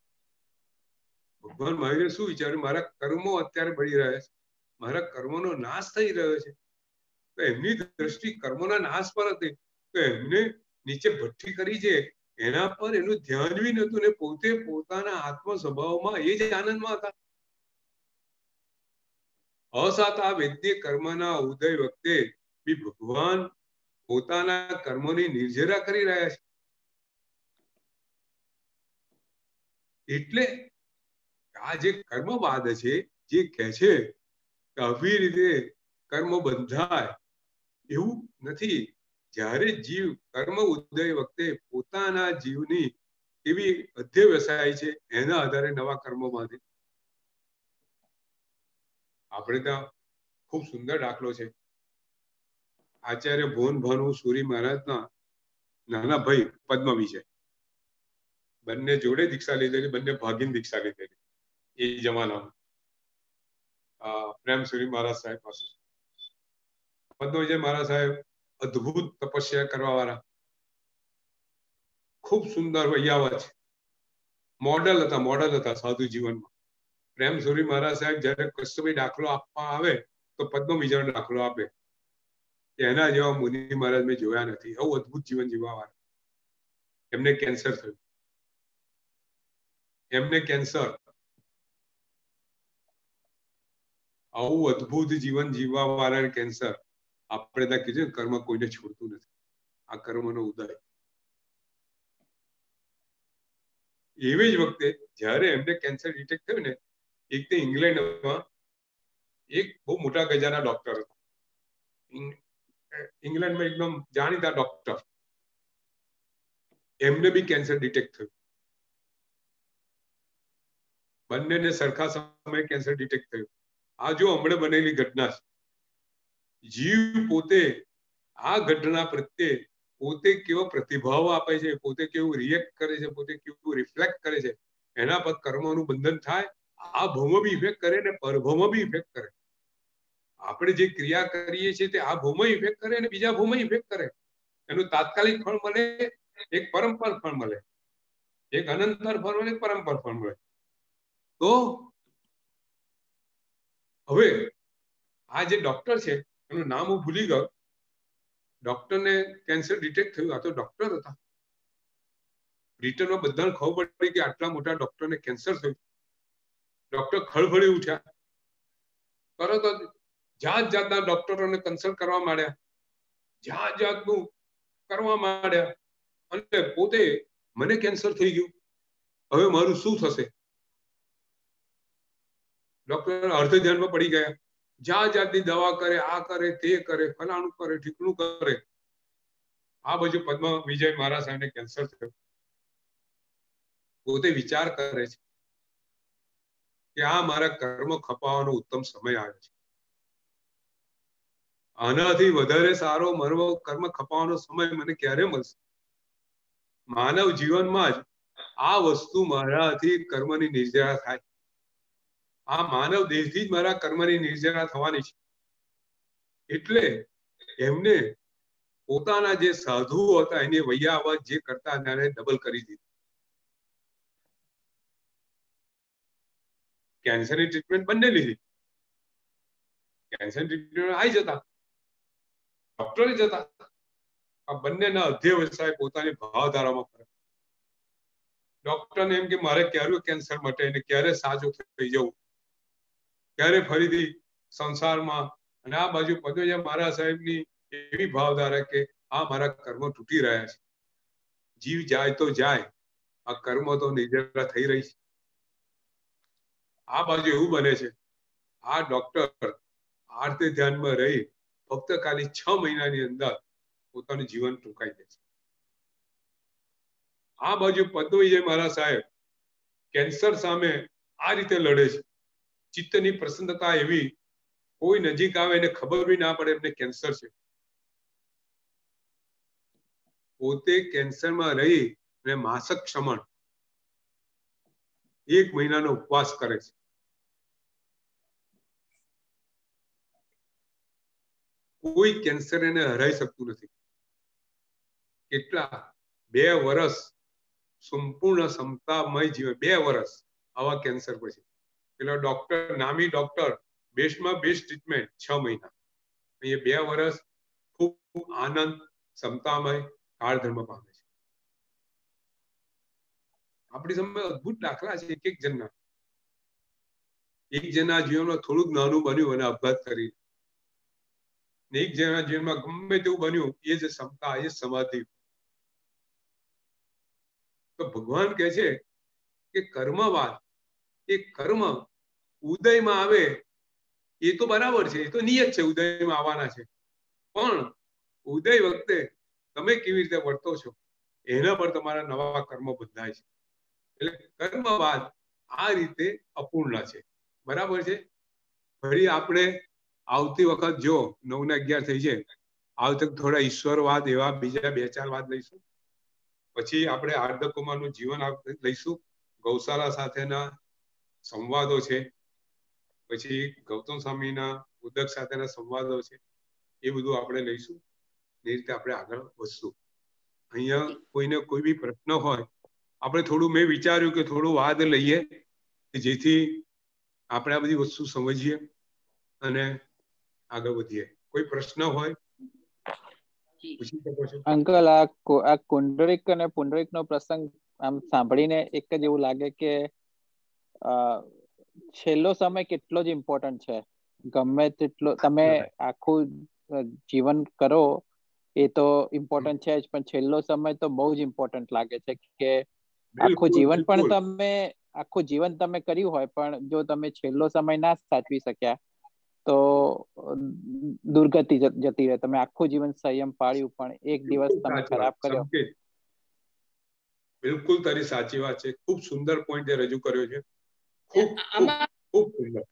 ભગવાન મહાવીરે શું વિચાર્યું? મારા કર્મો અત્યારે બળી રહ્યા છે, મારા કર્મોનો નાશ થઈ રહ્યો છે. તો એમની દ્રષ્ટિ કર્મોના નાશ પર હતી, તો એમને નીચે ભઠ્ઠી કરી છે એના પર એનું ધ્યાન બી નતું ને પોતે પોતાના આત્મ સ્વભાવમાં એ જ આનંદમાં હતા. અસાતા વૈદ્ય કર્મના ઉદય વખતે બી ભગવાન પોતાના કર્મોની નિર્જરા કરી રહ્યા છે. એટલે આ જે કર્મવાદ છે, જે કહે છે કે આવી રીતે કર્મ બંધાય, એવું નથી. જ્યારે જીવ કર્મ ઉદય વખતે પોતાના જીવની એવી અધ્યવસાય છે, એના આધારે નવા કર્મો બાંધે. આપણે ત્યાં ખૂબ સુંદર દાખલો છે. આચાર્ય ભોન ભાનુ સુરી મહારાજના નાના ભાઈ પદ્મ વિજય, બંને જોડે દીક્ષા લીધેલી, બંને ભાગીને દીક્ષા લીધેલી એ જમાનામાં પ્રેમ સુરી મહારાજ સાહેબ પાસે. પદ્મ વિજય મહારાજ સાહેબ અદ્ભુત તપસ્યા કરવા વાળા, ખૂબ સુંદર વૈયાવત છે. મોડલ હતા સાધુ જીવનમાં. પ્રેમ સુરી મહારાજ સાહેબ જયારે કસ્તુરબી દાખલો આપવા આવે તો પદ્મ વિજયનો દાખલો આપે. એના જેવા મુનિ મહારાજ મેં જોયા નથી. આવું અદભુત જીવન જીવવાવાળા. એમને કેન્સર થયું. એમને કેન્સર. આવું અદભુત જીવન જીવવા વાળા કેન્સર. આપણે ત્યાં કીધું કર્મ કોઈને છોડતું નથી. આ કર્મનો ઉદય. એવી જ વખતે જયારે એમને કેન્સર ડિટેક્ટ થયું ને, એક તો ઇંગ્લેન્ડમાં એક બહુ મોટા ગજાના ડોક્ટર હતા. ઇંગ્લેન્ડમાં એકદમ જાણીતા ડોક્ટર. એમને બી કેન્સર ડિટેક્ટ થયું. બંનેને સરખા સમયે કેન્સર ડિટેક્ટ થયું. આ જો હમણાં બનેલી ઘટના છે. જીવ પોતે આ ઘટના પ્રત્યે પોતે કેવો પ્રતિભાવ આપે છે, પોતે કેવું રિએક્ટ કરે છે, પોતે કેવું રિફ્લેક્ટ કરે છે, એના પર કર્મનું બંધન થાય. આ ભવમાં બી ઇફેક્ટ કરે ને પરભવમાં બી ઇફેક્ટ કરે. આપણે જે ક્રિયા કરીએ છીએ તે આ ભવમાં ઇફેક્ટ કરે અને બીજા ભવમાં ઇફેક્ટ કરે. એનું તાત્કાલિક ફળ મળે, એક પરંપર ફળ મળે, એક અનંતર ફળ મળે, એક પરંપર ફળ મળે. તો હવે આ જે ડોક્ટર છે એનું નામ હું ભૂલી ગયો. ડોક્ટરને કેન્સર ડિટેક્ટ થયું. આ તો ડોક્ટર હતા. બ્રિટનમાં બધાને ખબર પડી કે આટલા મોટા ડોક્ટરને કેન્સર થયું. ડોક્ટર ખળભળી ઉઠ્યા. તરત જ જાત જાતના ડોક્ટરોને કન્સલ્ટ કરવા માંડ્યા. જાત જાતનું કરવા માંડ્યા. અને પોતે મને કેન્સર થઈ ગયું, હવે મારું શું થશે? ડોક્ટર અર્ધ ધ્યાનમાં પડી ગયા. જાત જાતની દવા કરે, આ કરે, તે કરે, ફલાણું કરે, ઠીકણું કરે. આ બાજુ પદ્મ વિજય મહારાજ સાહેબને કેન્સર થયું. પોતે વિચાર કરે છે કે આ મારા કર્મ ખપાવવાનો ઉત્તમ સમય આવ્યો છે. આનાથી વધારે સારો મારો કર્મ ખપાવવાનો સમય મને ક્યારે મળશે? માનવ જીવનમાં જ આ વસ્તુ મારાથી કર્મની નિર્જરા થાય. આ માનવ દેહથી જ મારા કર્મની નિર્જરા થવાની છે. એટલે એમને પોતાના જે સાધુઓ હતા એની વૈયા અવાજ જે કરતા ત્યારે ડબલ કરી દીધી. કેન્સરની ટ્રીટમેન્ટ બંને લીધી. કેન્સર ટ્રીટમેન્ટ આવી જતા, ડોક્ટરે જતા. આ બંનેના અધ્યવસાય પોતાની ભાવધારામાં ફરક. ડોક્ટરને એમ કે મારે ક્યારે કેન્સર મટે અને ક્યારે સાજું થઈ જવું, ક્યારે ફરીથી સંસારમાં. અને આ બાજુ પદ્મજા મહારાજ સાહેબની એવી ભાવધારા કે આ મારા કર્મ તૂટી રહ્યા છે. જીવ જાય તો જાય, આ કર્મ તો નિર્જરા થઈ રહી છે. આ બાજુ એવું બને છે આ ડોક્ટર આરતે ધ્યાનમાં રહી ફક્ત ખાલી 6 મહિનાની અંદર પોતાનું જીવન ટૂંકાઈ દે છે. આ બાજુ પદ્મ વિજય મહારાજ સાહેબ કેન્સર સામે આ રીતે લડે છે. ચિત્તની પ્રસન્નતા એવી, કોઈ નજીક આવે એને ખબર બી ના પડે એમને કેન્સર છે. પોતે કેન્સરમાં રહી અને માસક ક્ષમણ 1 મહિનાનો ઉપવાસ કરે છે. કોઈ કેન્સર એને હરાઈ શકતું નથી. કેટલા 2 વર્ષ સંપૂર્ણ ક્ષમતામય જીવન. 2 વર્ષ આવા કેન્સર પછી પેલો ડોક્ટર, નામી ડોક્ટર, બેસ્ટમાં બેસ્ટ ટ્રીટમેન્ટ 6 મહિના. અહીંયા 2 વર્ષ ખૂબ આનંદ ક્ષમતામય કાળધર્મ પામે છે. આપણી સામે અદભુત દાખલા છે એક જણના. એક જણના જીવનમાં થોડુંક નાનું બન્યું અને આપઘાત કરી. એક જણના જીવનમાં ગમે તેવું બન્યું, એ જ ક્ષમતા, એ સમાધિ. તો ભગવાન કહે છે કે કર્મવાદ, એ કર્મ ઉદયમાં આવે એ તો બરાબર છે, એ તો નિયત છે, ઉદયમાં આવવાના છે. પણ ઉદય વખતે તમે કેવી રીતે વર્તો છો એના પર તમારા નવા કર્મો બંધાય છે. એટલે કર્મવાદ આ રીતે અપૂર્ણ છે. બરાબર છે. ફરી આપણે આવતી વખત જો 9 ને 11 થઈ છે, આ વખતે થોડા ઈશ્વરવાદ એવા બીજા 2-4 વાદ લઈશું. પછી આપણે આર્ધકુમારનું જીવન લઈશું. ગૌશાળા સાથેના સંવાદો છે. પછી ગૌતમ સ્વામીના ઉદક સાથેના સંવાદો છે. એ બધું આપણે લઈશું. એ રીતે આપણે આગળ વધશું. અહીંયા કોઈને કોઈ બી પ્રશ્ન હોય આપણે થોડું મેં વિચાર્યું કે થોડું વાદ લઈએ કે જેથી આપણે આ બધી વસ્તુ સમજીએ અને આગળ વધીએ. કોઈ પ્રશ્ન હોય પૂછી શકો છો. અંકલ, આ કુંડલિક અને પુંડલિક નો પ્રસંગ આમ સાંભળીને એક જ એવું લાગે કે છેલ્લો સમય કેટલો જ ઇમ્પોર્ટન્ટ છે. ગમે તેટલો તમે આખું જીવન કરો એ તો ઇમ્પોર્ટન્ટ છે જ, પણ છેલ્લો સમય તો બહુ જ ઇમ્પોર્ટન્ટ લાગે છે કે આખું જીવન પણ તમે આખું જીવન તમે કર્યું હોય પણ જો તમે છેલ્લો સમય ના સાચવી શક્યા તો દુર્ગતિ જતી રહે. તમે આખું જીવન સંયમ પાળ્યું પણ એક દિવસ તમે ખરાબ કર્યો. બિલકુલ તારી સાચી વાત છે. ખૂબ સુંદર પોઈન્ટ રજૂ કર્યો છે. ખૂબ સુંદર.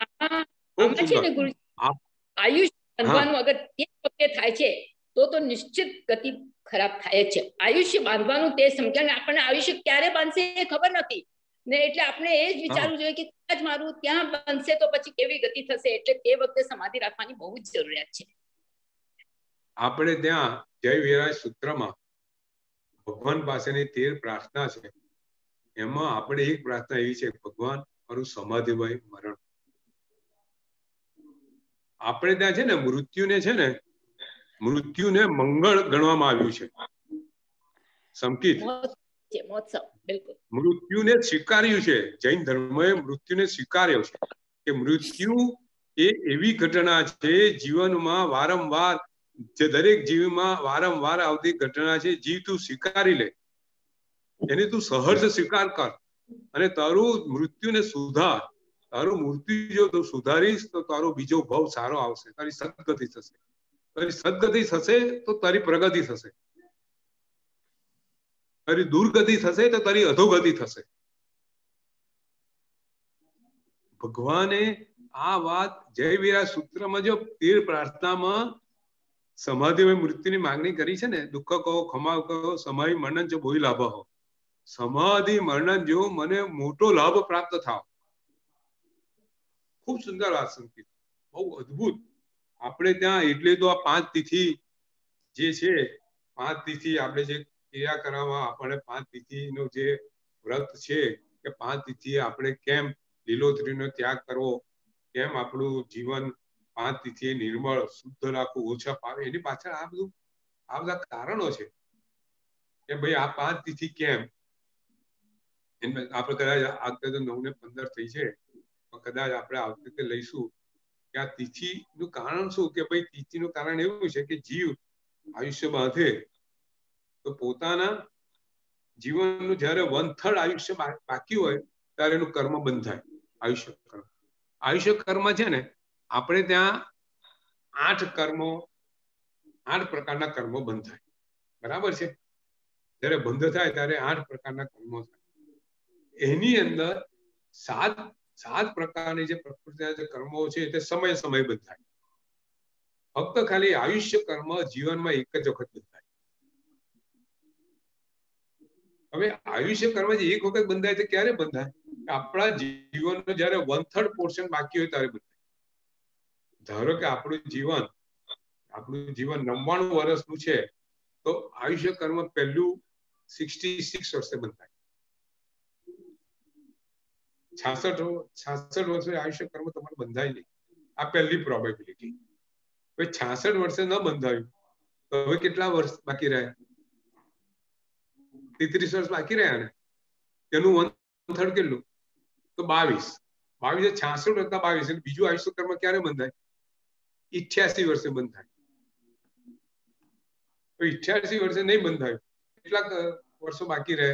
આયુષ્ય બાંધવાનું અગર તે વખતે થાય છે તો નિશ્ચિત ગતિ ખરાબ થાય છે. આયુષ્ય બાંધવાનું તે સમજણ આપણને આયુષ્ય ક્યારે બાંધશે એ ખબર નથી ને, એટલે આપણે એ જ વિચારવું જોઈએ કે કદાચ મારું ત્યાં બનશે તો પછી કેવી ગતિ થશે. એટલે તે વખતે સમાધિ રાખવાની બહુ જ જરૂરિયાત છે. આપણે ત્યાં જય વિરાજ સૂત્રમાં ભગવાન પાસેની 13 પ્રાર્થના છે. એમાં આપણે એક પ્રાર્થના એવી છે, ભગવાન મારું સમાધિમય મરણ. આપણે ત્યાં છે ને મૃત્યુને મંગળ ગણવામાં આવ્યું છે. સંકિત મૃત્યુને સ્વીકાર્યું છે. જૈન ધર્મએ મૃત્યુને સ્વીકાર્યો છે કે મૃત્યુ એ એવી ઘટના છે જીવનમાં વારંવાર, જે દરેક જીવમાં વારંવાર આવતી ઘટના છે. જીવ તું સ્વીકારી લે, એની તું સહજ સ્વીકાર કર અને તારું મૃત્યુને સુધાર. તારું મૃત્યુ જો તું સુધારીશ તો તારો બીજો ભાવ સારો આવશે. તારી સદગતિ થશે. તારી સદગતિ થશે તો તારી પ્રગતિ થશે. તારી દુર્ગતિ થશે તો તારી અધોગતિ થશે. ભગવાને આ વાત જય વિરાજ સૂત્રમાં જો 13 પ્રાર્થનામાં સમાધિમય મૃત્યુની માંગણી કરી છે ને, દુઃખ કહો, ખમા કહો, સમાધિ મરણ જો બોઈ લાભ હો. સમાધિ મરણ જો મને મોટો લાભ પ્રાપ્ત થાવ. ખૂબ સુંદર વાત સંકેત, બહુ અદ્ભુત. આપણે ત્યાં એટલે તો આ 5 તિથિ જે છે, 5 તિથિ આપણે જે ક્રિયા કરવામાં આપણે 5 તિથિનો જે વ્રત છે કે 5 તિથિ આપણે કેમ લીલોતરીનો ત્યાગ કરવો, કેમ આપણું જીવન 5 તિથિએ નિર્મળ શુદ્ધ રાખવું, ઓછા પાવે, એની પાછળ આ બધા કારણો છે કે ભાઈ આ 5 તિથિ કેમ. આપણે કદાચ આગળ તો 9 ને 15 થઈ છે, કદાચ આપણે આવતી વખતે લઈશું કે આ તિથિ નું કારણ શું. કે ભાઈ તિથિનું કારણ એવું છે કે જીવ આયુષ્ય બાંધે તો પોતાના જીવનનું જયારે 1/3 આયુષ્ય બાકી હોય ત્યારે એનું કર્મ બંધાય. આયુષ્ય કર્મ છે ને, આપણે ત્યાં 8 પ્રકારના કર્મો બંધાય. બરાબર છે. જયારે બંધ થાય ત્યારે 8 પ્રકારના કર્મો થાય. એની અંદર 7 પ્રકારની જે પ્રકૃતિના જે કર્મો છે તે સમય બંધાય. ફક્ત ખાલી આયુષ્ય કર્મ જીવનમાં એક જ વખત બંધાય. હવે આયુષ્ય કર્મ જે એક વખત બંધાય તો ક્યારે બંધાય? આપણા જીવનનો જયારે 1/3 પોર્શન બાકી હોય ત્યારે બંધાય. ધારો કે આપણું જીવન 99 વર્ષનું છે તો આયુષ્ય કર્મ પહેલું 66 વર્ષે બંધાય. 66 વર્ષે આયુષ્ય કર્મ તમારે બંધાય નહીં. આ પહેલી પ્રોબેબિલિટી. 66 વર્ષે ન બંધાયું તો હવે કેટલા વર્ષ બાકી રહ્યા? 33 વર્ષ બાકી રહ્યા ને. એનું 1/3 કેટલું? તો 22. 66 વત્તા 22 એટલે બીજું આયુષ્ય કર્મ ક્યારે બંધાય? 88 વર્ષે બંધાય. તો 88 વર્ષે નહીં બંધાયું, કેટલાક વર્ષો બાકી રહે?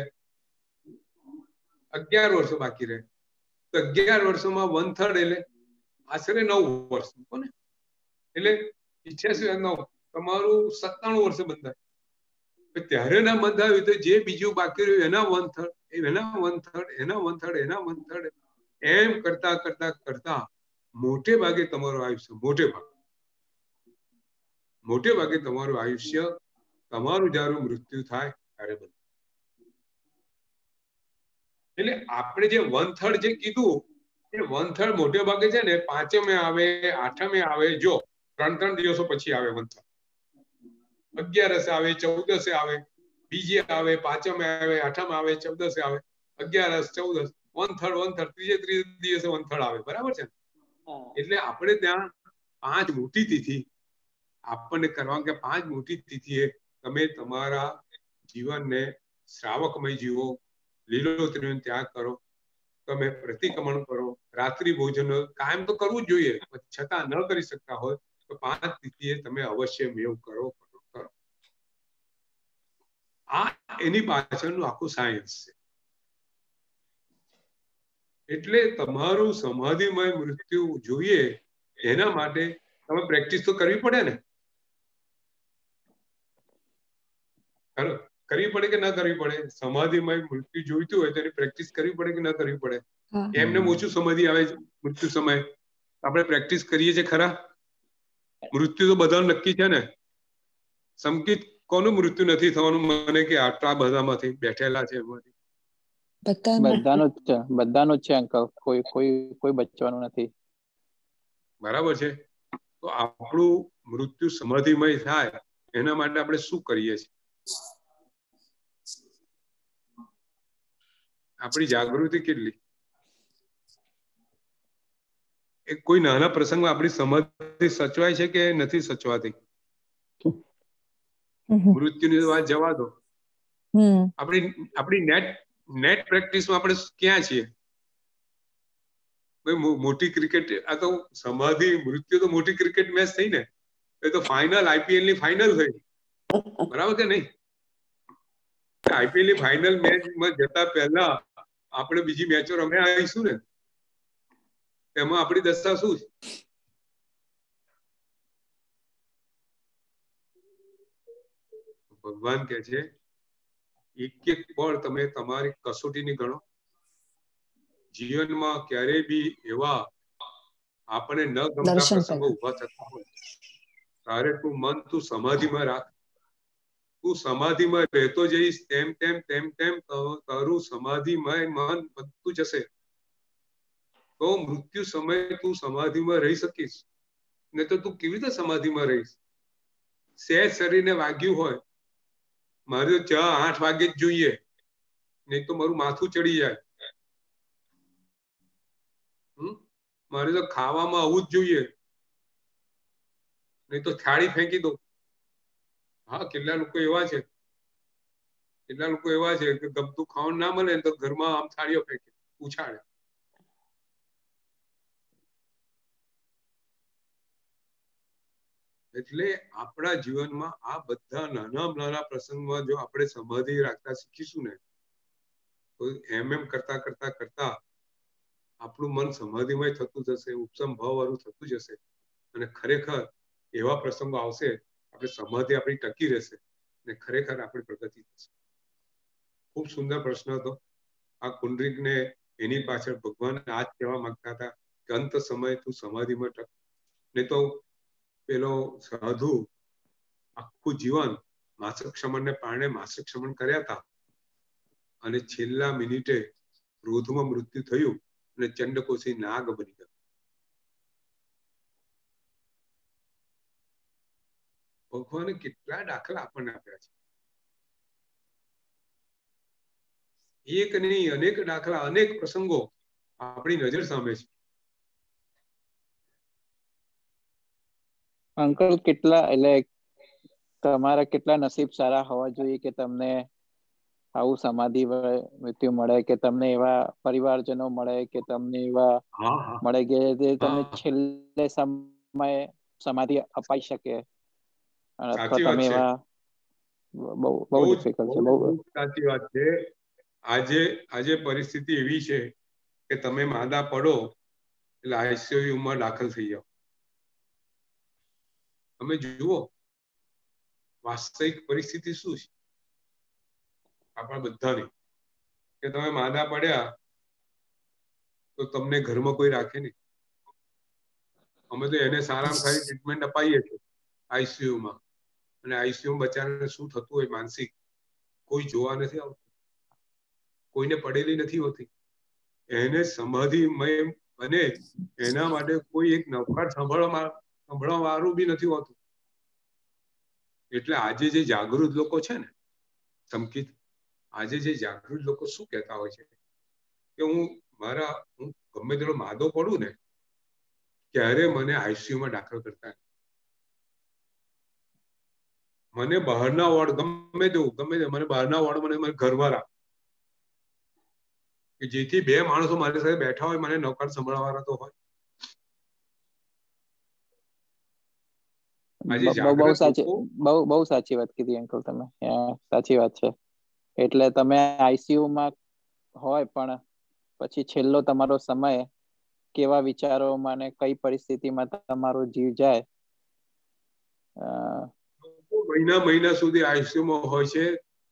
11 વર્ષો બાકી રહે. તો 11 વર્ષોમાં 1/3 એટલે આશરે 9 વર્ષ ને, એટલે 88 9 તમારું 97 વર્ષે બંધાય. ત્યારે ના બંધાયું તો જે બીજું બાકી રહ્યું એના 1/3 એમ કરતા મોટે ભાગે તમારું આયુષ્ય મોટે ભાગે તમારું આયુષ્ય તમારું જ્યારે મૃત્યુ થાય ત્યારે બંધાય. એટલે આપણે જે 1/3 જે કીધું એ 1/3 મોટે ભાગે છે ને 5મે આવે, 8મે આવે, જો 3 દિવસો પછી આવે 1/3. 11 આવે, 14 આવે, બીજે આવે, પાંચમે આવે, આઠમ આવે, 14 આવે, 11, 14, વનથર્ડ ત્રીજે દિવસે વનથર્ડ આવે, બરાબર છે? એટલે આપણે ત્યાં 5 મોટી તિથિ આપણને કરવાનું કે 5 મોટી તિથિએ તમે તમારા જીવનને શ્રાવકમય જીવો, લીલોતરીનો ત્યાગ કરો, તમે પ્રતિક્રમણ કરો, રાત્રિ ભોજન કાયમ તો કરવું જ જોઈએ, છતાં ન કરી શકતા હોય તો 5 તિથિએ તમે અવશ્ય મેવ કરો. આ એની પાછળનું આખું સાયન્સ છે. એટલે તમારું સમાધિમય મૃત્યુ જોઈએ એના માટે તમે પ્રેક્ટિસ તો કરવી પડે ને. કરવી પડે કે ના કરવી પડે? સમાધિમય મૃત્યુ જોઈતું હોય તો એની પ્રેક્ટિસ કરવી પડે કે ના કરવી પડે? એમને ઓછું સમાધિ આવે છે મૃત્યુ સમય, આપણે પ્રેક્ટિસ કરીએ છીએ ખરા? મૃત્યુ તો બધાનું નક્કી છે ને. સંકિત કોનું મૃત્યુ નથી થવાનું મને કે આટલા બધામાંથી બેઠેલા છે એમાંથી? બધાનું જ છે અંકલ, કોઈ બચવાનું નથી. બરાબર છે. તો આપણું મૃત્યુ સમાધિમય થાય એના માટે આપણે શું કરીએ છીએ? આપણી જાગૃતિ કેટલી? કોઈ નાના પ્રસંગમાં આપણી સમાધિ સચવાય છે કે નથી સચવાતી? મૃત્યુની વાત જવા દો, આપણી નેટ પ્રેક્ટિસમાં આપણે ક્યાં છીએ? મોટી ક્રિકેટ, આ તો સમાધિ મૃત્યુ તો મોટી ક્રિકેટ મેચ થઈ ને, એ તો ફાઇનલ, આઈપીએલ ની ફાઇનલ થઈ, બરાબર કે નહીં? આઈપીએલ ની ફાઇનલ મેચમાં જતા પહેલા આપણે બીજી મેચો રમ્યા આવીશું ને, એમાં આપણી દશા શું છે? ભગવાન કહે છે એક પળ તમે તમારી કસોટીની ગણો. જીવનમાં ક્યારેય બી એવા આપણે ન ગમતા પ્રસંગો ઉભા થતા હોય ત્યારે તું સમાધિમાં રાખ. તું સમાધિમાં રહેતો જઈશ તેમ તારું સમાધિમય મન વધતું જશે. તો મૃત્યુ સમયે તું સમાધિમાં રહી શકીશ, ને તો તું કેવી રીતે સમાધિમાં રહીશ? સહેજ શરીરને વાગ્યું હોય, મારે ચા 8 વાગે જ જોઈએ, નહીં તો મારું માથું ચડી જાય, મારે તો ખાવામાં આવું જ જોઈએ, નહીં તો થાળી ફેંકી દો. હા, કેટલા લોકો એવા છે કે ગમતું ખાવાનું ના મળે તો ઘરમાં આમ થાળીઓ ફેંકે, ઉછાળે. એટલે આપણા જીવનમાં આ બધા નાના પ્રસંગમાં જો આપણે સમાધિ રાખતા શીખીશું ને, તો એમ કરતા આપણું મન સમાધિમય થતું જશે, ઉપસમ ભાવ વાળું થતું જશે, અને ખરેખર એવા પ્રસંગો આવશે આપણે સમાધિ આપણી ટકી રહેશે અને ખરેખર આપણી પ્રગતિ થશે. ખૂબ સુંદર પ્રશ્ન હતો. આ કુંડરીકને એની પાછળ ભગવાન આ જ કહેવા માંગતા હતા કે અંત સમય તું સમાધિમાં ટક. ને તો પેલો સાધુ આખું જીવન માસિક ક્ષમણને પારણે માસિક ક્ષમણ કર્યા હતા, અને છેલ્લા મિનિટે ક્રોધમાં મૃત્યુ થયું અને ચંડકોશી નાગ બની ગયો. ભગવાને કેટલા દાખલા આપણને આપ્યા છે. એક નહીં, અનેક દાખલા, અનેક પ્રસંગો આપણી નજર સામે છે. અંકલ, તમારા કેટલા નસીબ સારા હોવા જોઈએ કે તમને આવું સમાધિ મૃત્યુ મળે, કે તમને એવા પરિવારજનો મળે, કે તમને એવા મળે કે જે તમને છેલ્લે સમયે સમાધિ અપાઈ શકે. અથવા તમે એવા બહુ ડિફિકલ્ટ છે. બહુ સાચી વાત છે. આજે પરિસ્થિતિ એવી છે કે તમે માંદા પડો એટલે આઈસીયુમાં દાખલ થઈ જાઓ. તમે જુઓ વાસ્તવિક પરિસ્થિતિ શું છે આપણા બધાની, કે તમે માંદા પડ્યા તો તમને ઘરમાં કોઈ રાખે નહીં. અમે તો એને સારામાં સારી ટ્રીટમેન્ટ અપાઈએ છીએ આઈસીયુમાં, અને આઈસીયુ બચારાને શું થતું હોય માનસિક, કોઈ જોવા નથી આવતું, કોઈને પડેલી નથી હોતી. એને સમાધિમય બને એના માટે કોઈ એક નવકાર સાંભળવા વાળું બી નથી હોતું. એટલે આજે જે જાગૃત લોકો છે ને, સંકિત, આજે જે જાગૃત લોકો શું કહેતા હોય છે કે હું ગમે તેટલો માદો પડું ને ત્યારે મને આઈસીયુમાં દાખલ કરતા નથી. મને બહારના વોર્ડ ગમે તેવું મને બહારના વોર્ડ મને ઘરમાં રાખ, કે જેથી બે માણસો મારી સાથે બેઠા હોય મને નોકર સંભળાવવાના તો હોય. આજે બહુ સાચી વાત કીધી અંકલ તમે. સાચી વાત છે. એટલે તમે આઈસીયુ માં હોય પણ પછી છેલ્લો તમારો સમય કેવા વિચારોમાં ને કઈ પરિસ્થિતિમાં તમારો જીવ જાય. મહિના સુધી આઈસીયુમાં હોય છે.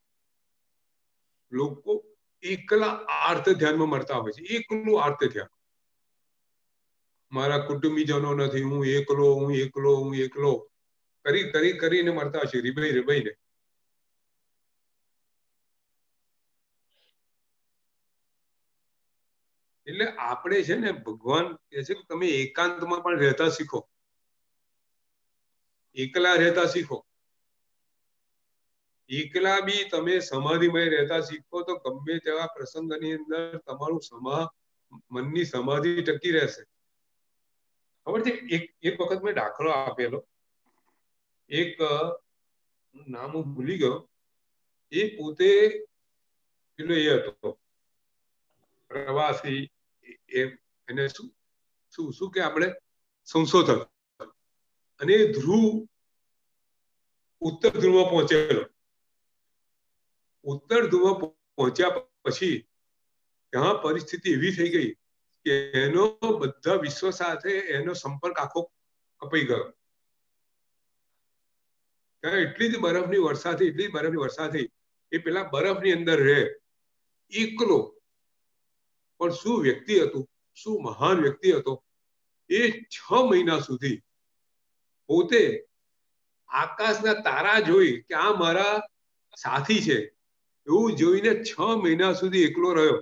લોકો એકલા આર્ત ધ્યાનમાં મરતા હોય છે. એકલું આર્ત ધ્યાન, મારા કુટુંબીજનો નથી, હું એકલો કરીને મરતા છે, રીબાઈને. એટલે આપણે છે ને, ભગવાન કહે છે કે તમે એકાંતમાં પણ રહેતા શીખો, એકલા રહેતા શીખો. એકલા બી તમે સમાધિમય રહેતા શીખો તો ગમે તેવા પ્રસંગની અંદર તમારું મનની સમાધિ ટકી રહેશે. ખબર છે, એક વખત મેં દાખલો આપેલો, એક નામ હું ભૂલી ગયો, એ પોતે પેલો એ હતો પ્રવાસી, એને શું કે આપણે સંશોધક, અને ઉત્તર ધ્રુવ પહોંચેલો. ઉત્તર ધ્રુવ પહોંચ્યા પછી ત્યાં પરિસ્થિતિ એવી થઈ ગઈ કે એનો બધા વિશ્વ સાથે એનો સંપર્ક આખો કપાઈ ગયો. ત્યાં એટલી જ બરફની વર્ષા થઈ, એ પેલા બરફની અંદર રહે એકલો. પણ શું વ્યક્તિ હતું, શું મહાન વ્યક્તિ હતો. એ 6 મહિના સુધી પોતે આકાશના તારા જોઈ કે આ મારા સાથી છે એવું જોઈને 6 મહિના સુધી એકલો રહ્યો.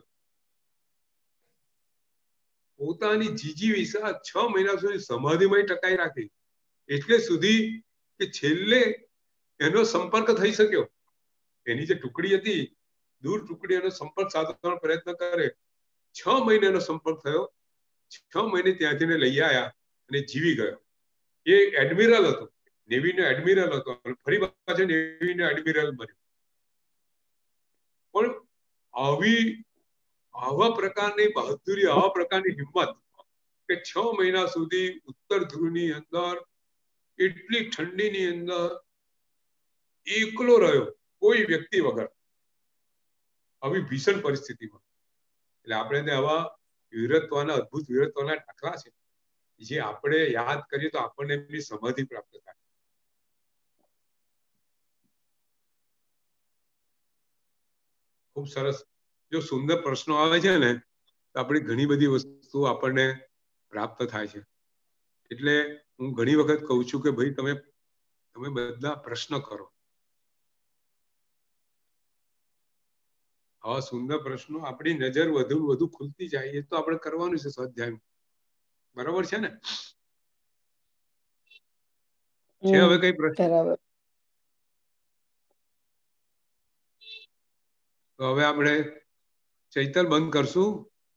પોતાની જીજીવિષા 6 મહિના સુધી સમાધિમાં ટકાઈ રાખી, એટલે સુધી કે છેલ્લે એનો સંપર્ક થઈ શક્યો. એની જે ટુકડી હતી, દૂર ટુકડી એનો સંપર્ક સાધવાનો પ્રયત્ન કરે, 6 મહિનાનો સંપર્ક થયો. 6 મહિને ત્યાંથી લઈ આવ્યા અને જીવી ગયો. એ એડમિરલ હતો, નેવીનો એડમિરલ હતો, ફરી પાછો નેવીનો એડમિરલ બન્યો. પણ આવા પ્રકારની બહાદુરી, આવા પ્રકારની હિંમત કે 6 મહિના સુધી ઉત્તર ધ્રુવની અંદર એટલી ઠંડીની અંદર એકલો રહ્યો, કોઈ વ્યક્તિ વગર, આવી ભીષણ પરિસ્થિતિમાં. એટલે આપણે આવા અદ્ભુત વીરત્વના દાખલા છે, જે આપણે યાદ કરીએ તો આપણને એમની સમાધિ પ્રાપ્ત થાય. ખૂબ સરસ. જો સુંદર પ્રશ્નો આવે છે ને તો આપણી ઘણી બધી વસ્તુ આપણને પ્રાપ્ત થાય છે. એટલે હું ઘણી વખત કહું છું કે ભાઈ તમે બધા પ્રશ્ન કરો. આવા સુંદર પ્રશ્નો આપણી નજર વધુ ખુલતી જાય, એ તો આપણે કરવાનું છે સ્વાધ્યાય. બરાબર છે ને? છે હવે કઈ પ્રશ્ન? તો હવે આપણે ચૈતલ બંધ કરશું.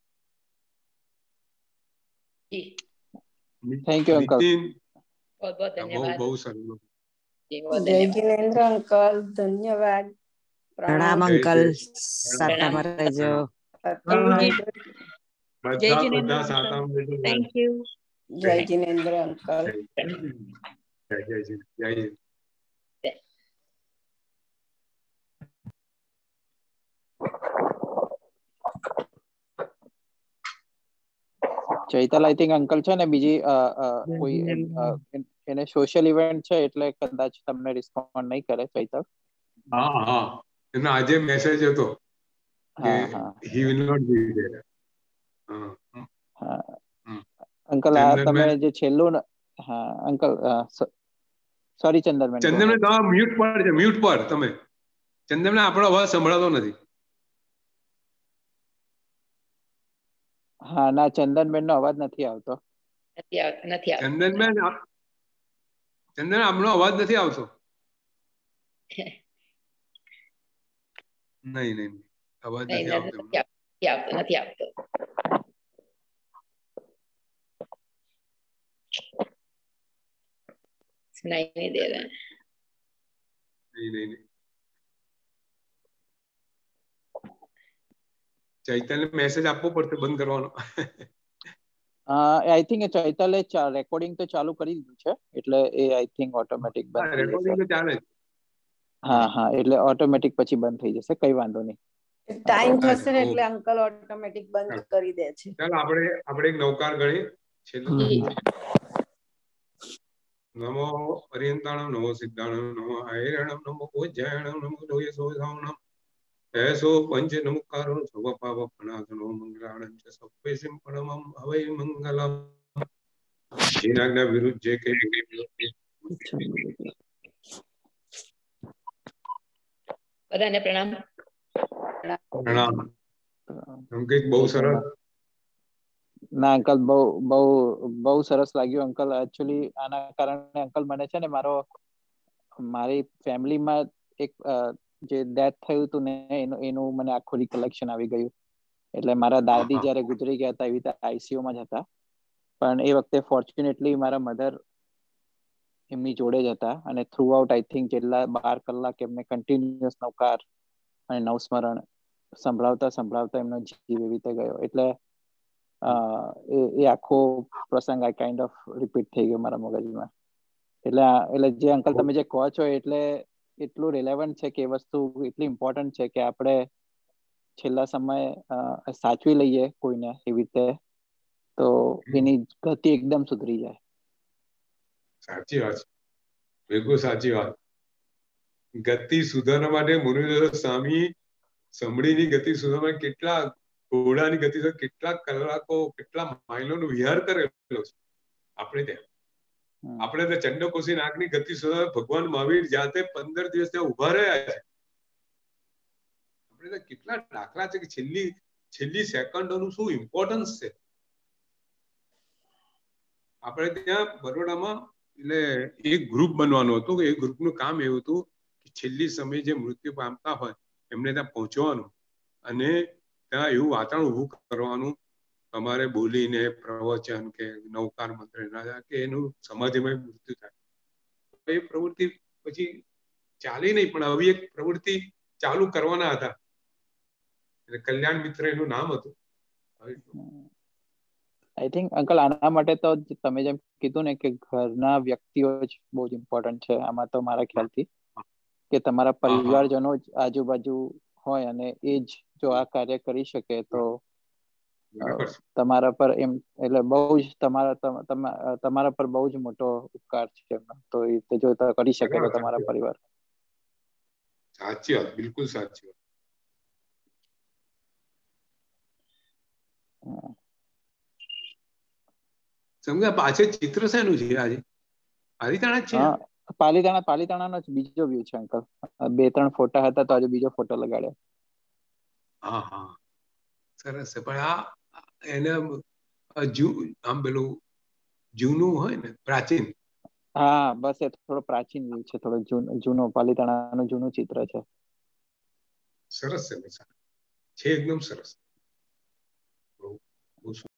Thank you uncle. બહુ સરસ. જય જિનેન્દ્ર અંકલ, ધન્યવાદ. પ્રણામ અંકલ. સાતામાં રહેજો. બધા સાતામાં રહેજો. Thank you. જય જિનેન્દ્ર અંકલ. જય. ચૈતલ આઈ થિંક અંકલ છે ને, બીજી કોઈ એને સોશિયલ ઇવેન્ટ છે એટલે કદાચ તમને રિસ્પોન્ડ નહીં કરે. ચૈતલ, હા, એનો આજે મેસેજ હતો કે he will not be there. Uncle તમે જે છેલ્લું, હા અંકલ સોરી ચંદનબેન મ્યુટ પર તમે. ચંદનબેન આપણો અવાજ સંભળાતો નથી. હા ના, ચંદનબેન નો અવાજ નથી આવતો. ચંદનબેન આપણો અવાજ નથી આવતો. નહીં નહીં અવાજ નહીં, નથી આવતો એમનો. નથી આવતો. સુનાઈ નહીં દે રહા. નહીં ચૈતન્ય મેસેજ આપવો પડશે બંધ કરવાનો. આઈ થિંક ચૈતલે રેકોર્ડિંગ તો ચાલુ કરી દીધું છે એટલે એ આઈ થિંક ઓટોમેટિક બંધ થઈ રેકોર્ડિંગ તો જશે. ચાલે છે. હા એટલે ઓટોમેટિક પછી બંધ થઈ જશે, કઈ વાંધો નહીં. ટાઈમ થશે ને એટલે અંકલ ઓટોમેટિક બંધ કરી દે છે. ચાલો આપણે એક નવકાર ગણીએ છેલ્લે. નમો અરિયંતાણમ નમો સિદ્ધાણમ નમો આયરણમ નમો ઉજ્જૈણમ નમો લોયસોધાવણમ એસો પંચ નમુકારો સવ પાવ ફણાસનો મંગલાણં ચ સપ્પેસિમ પરમમ હવૈ મંગલમ. જીનાજ્ઞા વિરુદ્ધ જે કઈ બધાને પ્રણામ. પ્રણામ. અંકિત બહુ સરસ. ના અંકલ બહુ સરસ લાગ્યું અંકલ. એકચ્યુઅલી આના કારણે અંકલ મને છે ને મારી ફેમિલીમાં એક જે ડેથ થયું હતું ને એનું મને આખું રિકલેક્શન આવી ગયું. એટલે મારા દાદી જયારે ગુજરી ગયા હતા એવી રીતે આઈસીયુમાં જ હતા, પણ એ વખતે ફોર્ચ્યુનેટલી મારા મધર એમની જોડે જ હતા અને થ્રુ આઉટ આઈ થિંક જેટલા 12 કલાક એમને કન્ટિન્યુઅસ નવકાર અને નવસ્મરણ સંભળાવતા એમનો જીવ એવી રીતે ગયો. એટલે એ આખો પ્રસંગ આ કાઇન્ડ ઓફ રિપીટ થઈ ગયો મારા મગજમાં. એટલે જે અંકલ તમે જે કહો છો એટલે એટલું રિલેવન્ટ છે કે એ વસ્તુ એટલી ઇમ્પોર્ટન્ટ છે કે આપણે છેલ્લા સમય સાચવી લઈએ કોઈને એવી રીતે તો એની ગતિ એકદમ સુધરી જાય. સાચી વાત છે, બિલકુલ સાચી વાત. ગતિ સુધારવા માટે મુનિદાસ સ્વામી સમડીની ગતિ સુધારવા માટે કેટલા ઘોડાની ગતિ કેટલા કલાકો કેટલા માઇલોનો વિહાર કરેલો છે. આપણે ત્યાં ચંડકોશી નાગની ગતિ સુધારવા ભગવાન મહાવીર જાતે 15 દિવસ ત્યાં ઉભા રહ્યા છે. આપણે ત્યાં કેટલા દાખલા છે કે છેલ્લી સેકન્ડોનું શું ઇમ્પોર્ટન્સ છે. આપણે ત્યાં બરોડામાં એટલે એક ગ્રુપ બનવાનું હતું. એ ગ્રુપનું કામ એવું હતું કે છેલ્લી સમયે જે મૃત્યુ પામતા હોય એમને ત્યાં પહોંચવાનું અને ત્યાં એવું વાતાવરણ ઊભું કરવાનું, તમારે બોલીને પ્રવચન કે નવકાર મંત્ર કે એનું સમાધિમાં મૃત્યુ થાય. એ પ્રવૃત્તિ પછી ચાલી નહીં, પણ આવી એક પ્રવૃત્તિ ચાલુ કરવાના હતા. એટલે કલ્યાણ મિત્ર એનું નામ હતું. આઈ થિંક અંકલ આના માટે તો તમે જેમ કીધું ને કે ઘરના વ્યક્તિઓ જ બહુ જ ઇમ્પોર્ટન્ટ છે આમાં તો મારા ખ્યાલથી, કે તમારા પરિવારજનો જ આજુબાજુ હોય અને એ જ જો આ કાર્ય કરી શકે તો તમારા પર એમ એટલે બહુ જ તમારા પર બહુ જ મોટો ઉપકાર છે. તો એ જો કરી શકે તો તમારા પરિવાર. સાચી વાત, બિલકુલ સાચી વાત. સમજા પાછળ ચિત્ર શેનું છે આજે? પાલીતાણા છે? પાલીતાણાનો જ બીજો વ્યૂ છે અંકલ. 2-3 ફોટા હતા તો આજે બીજો ફોટો લગાડ્યો. હા સરસ છે. પણ આ એને આમ પેલું જૂનું હોય ને પ્રાચીન. હા બસ એ થોડો પ્રાચીન વ્યૂ છે, થોડો જૂનો પાલીતાણાનું જૂનું ચિત્ર છે. સરસ છે એકદમ સરસ.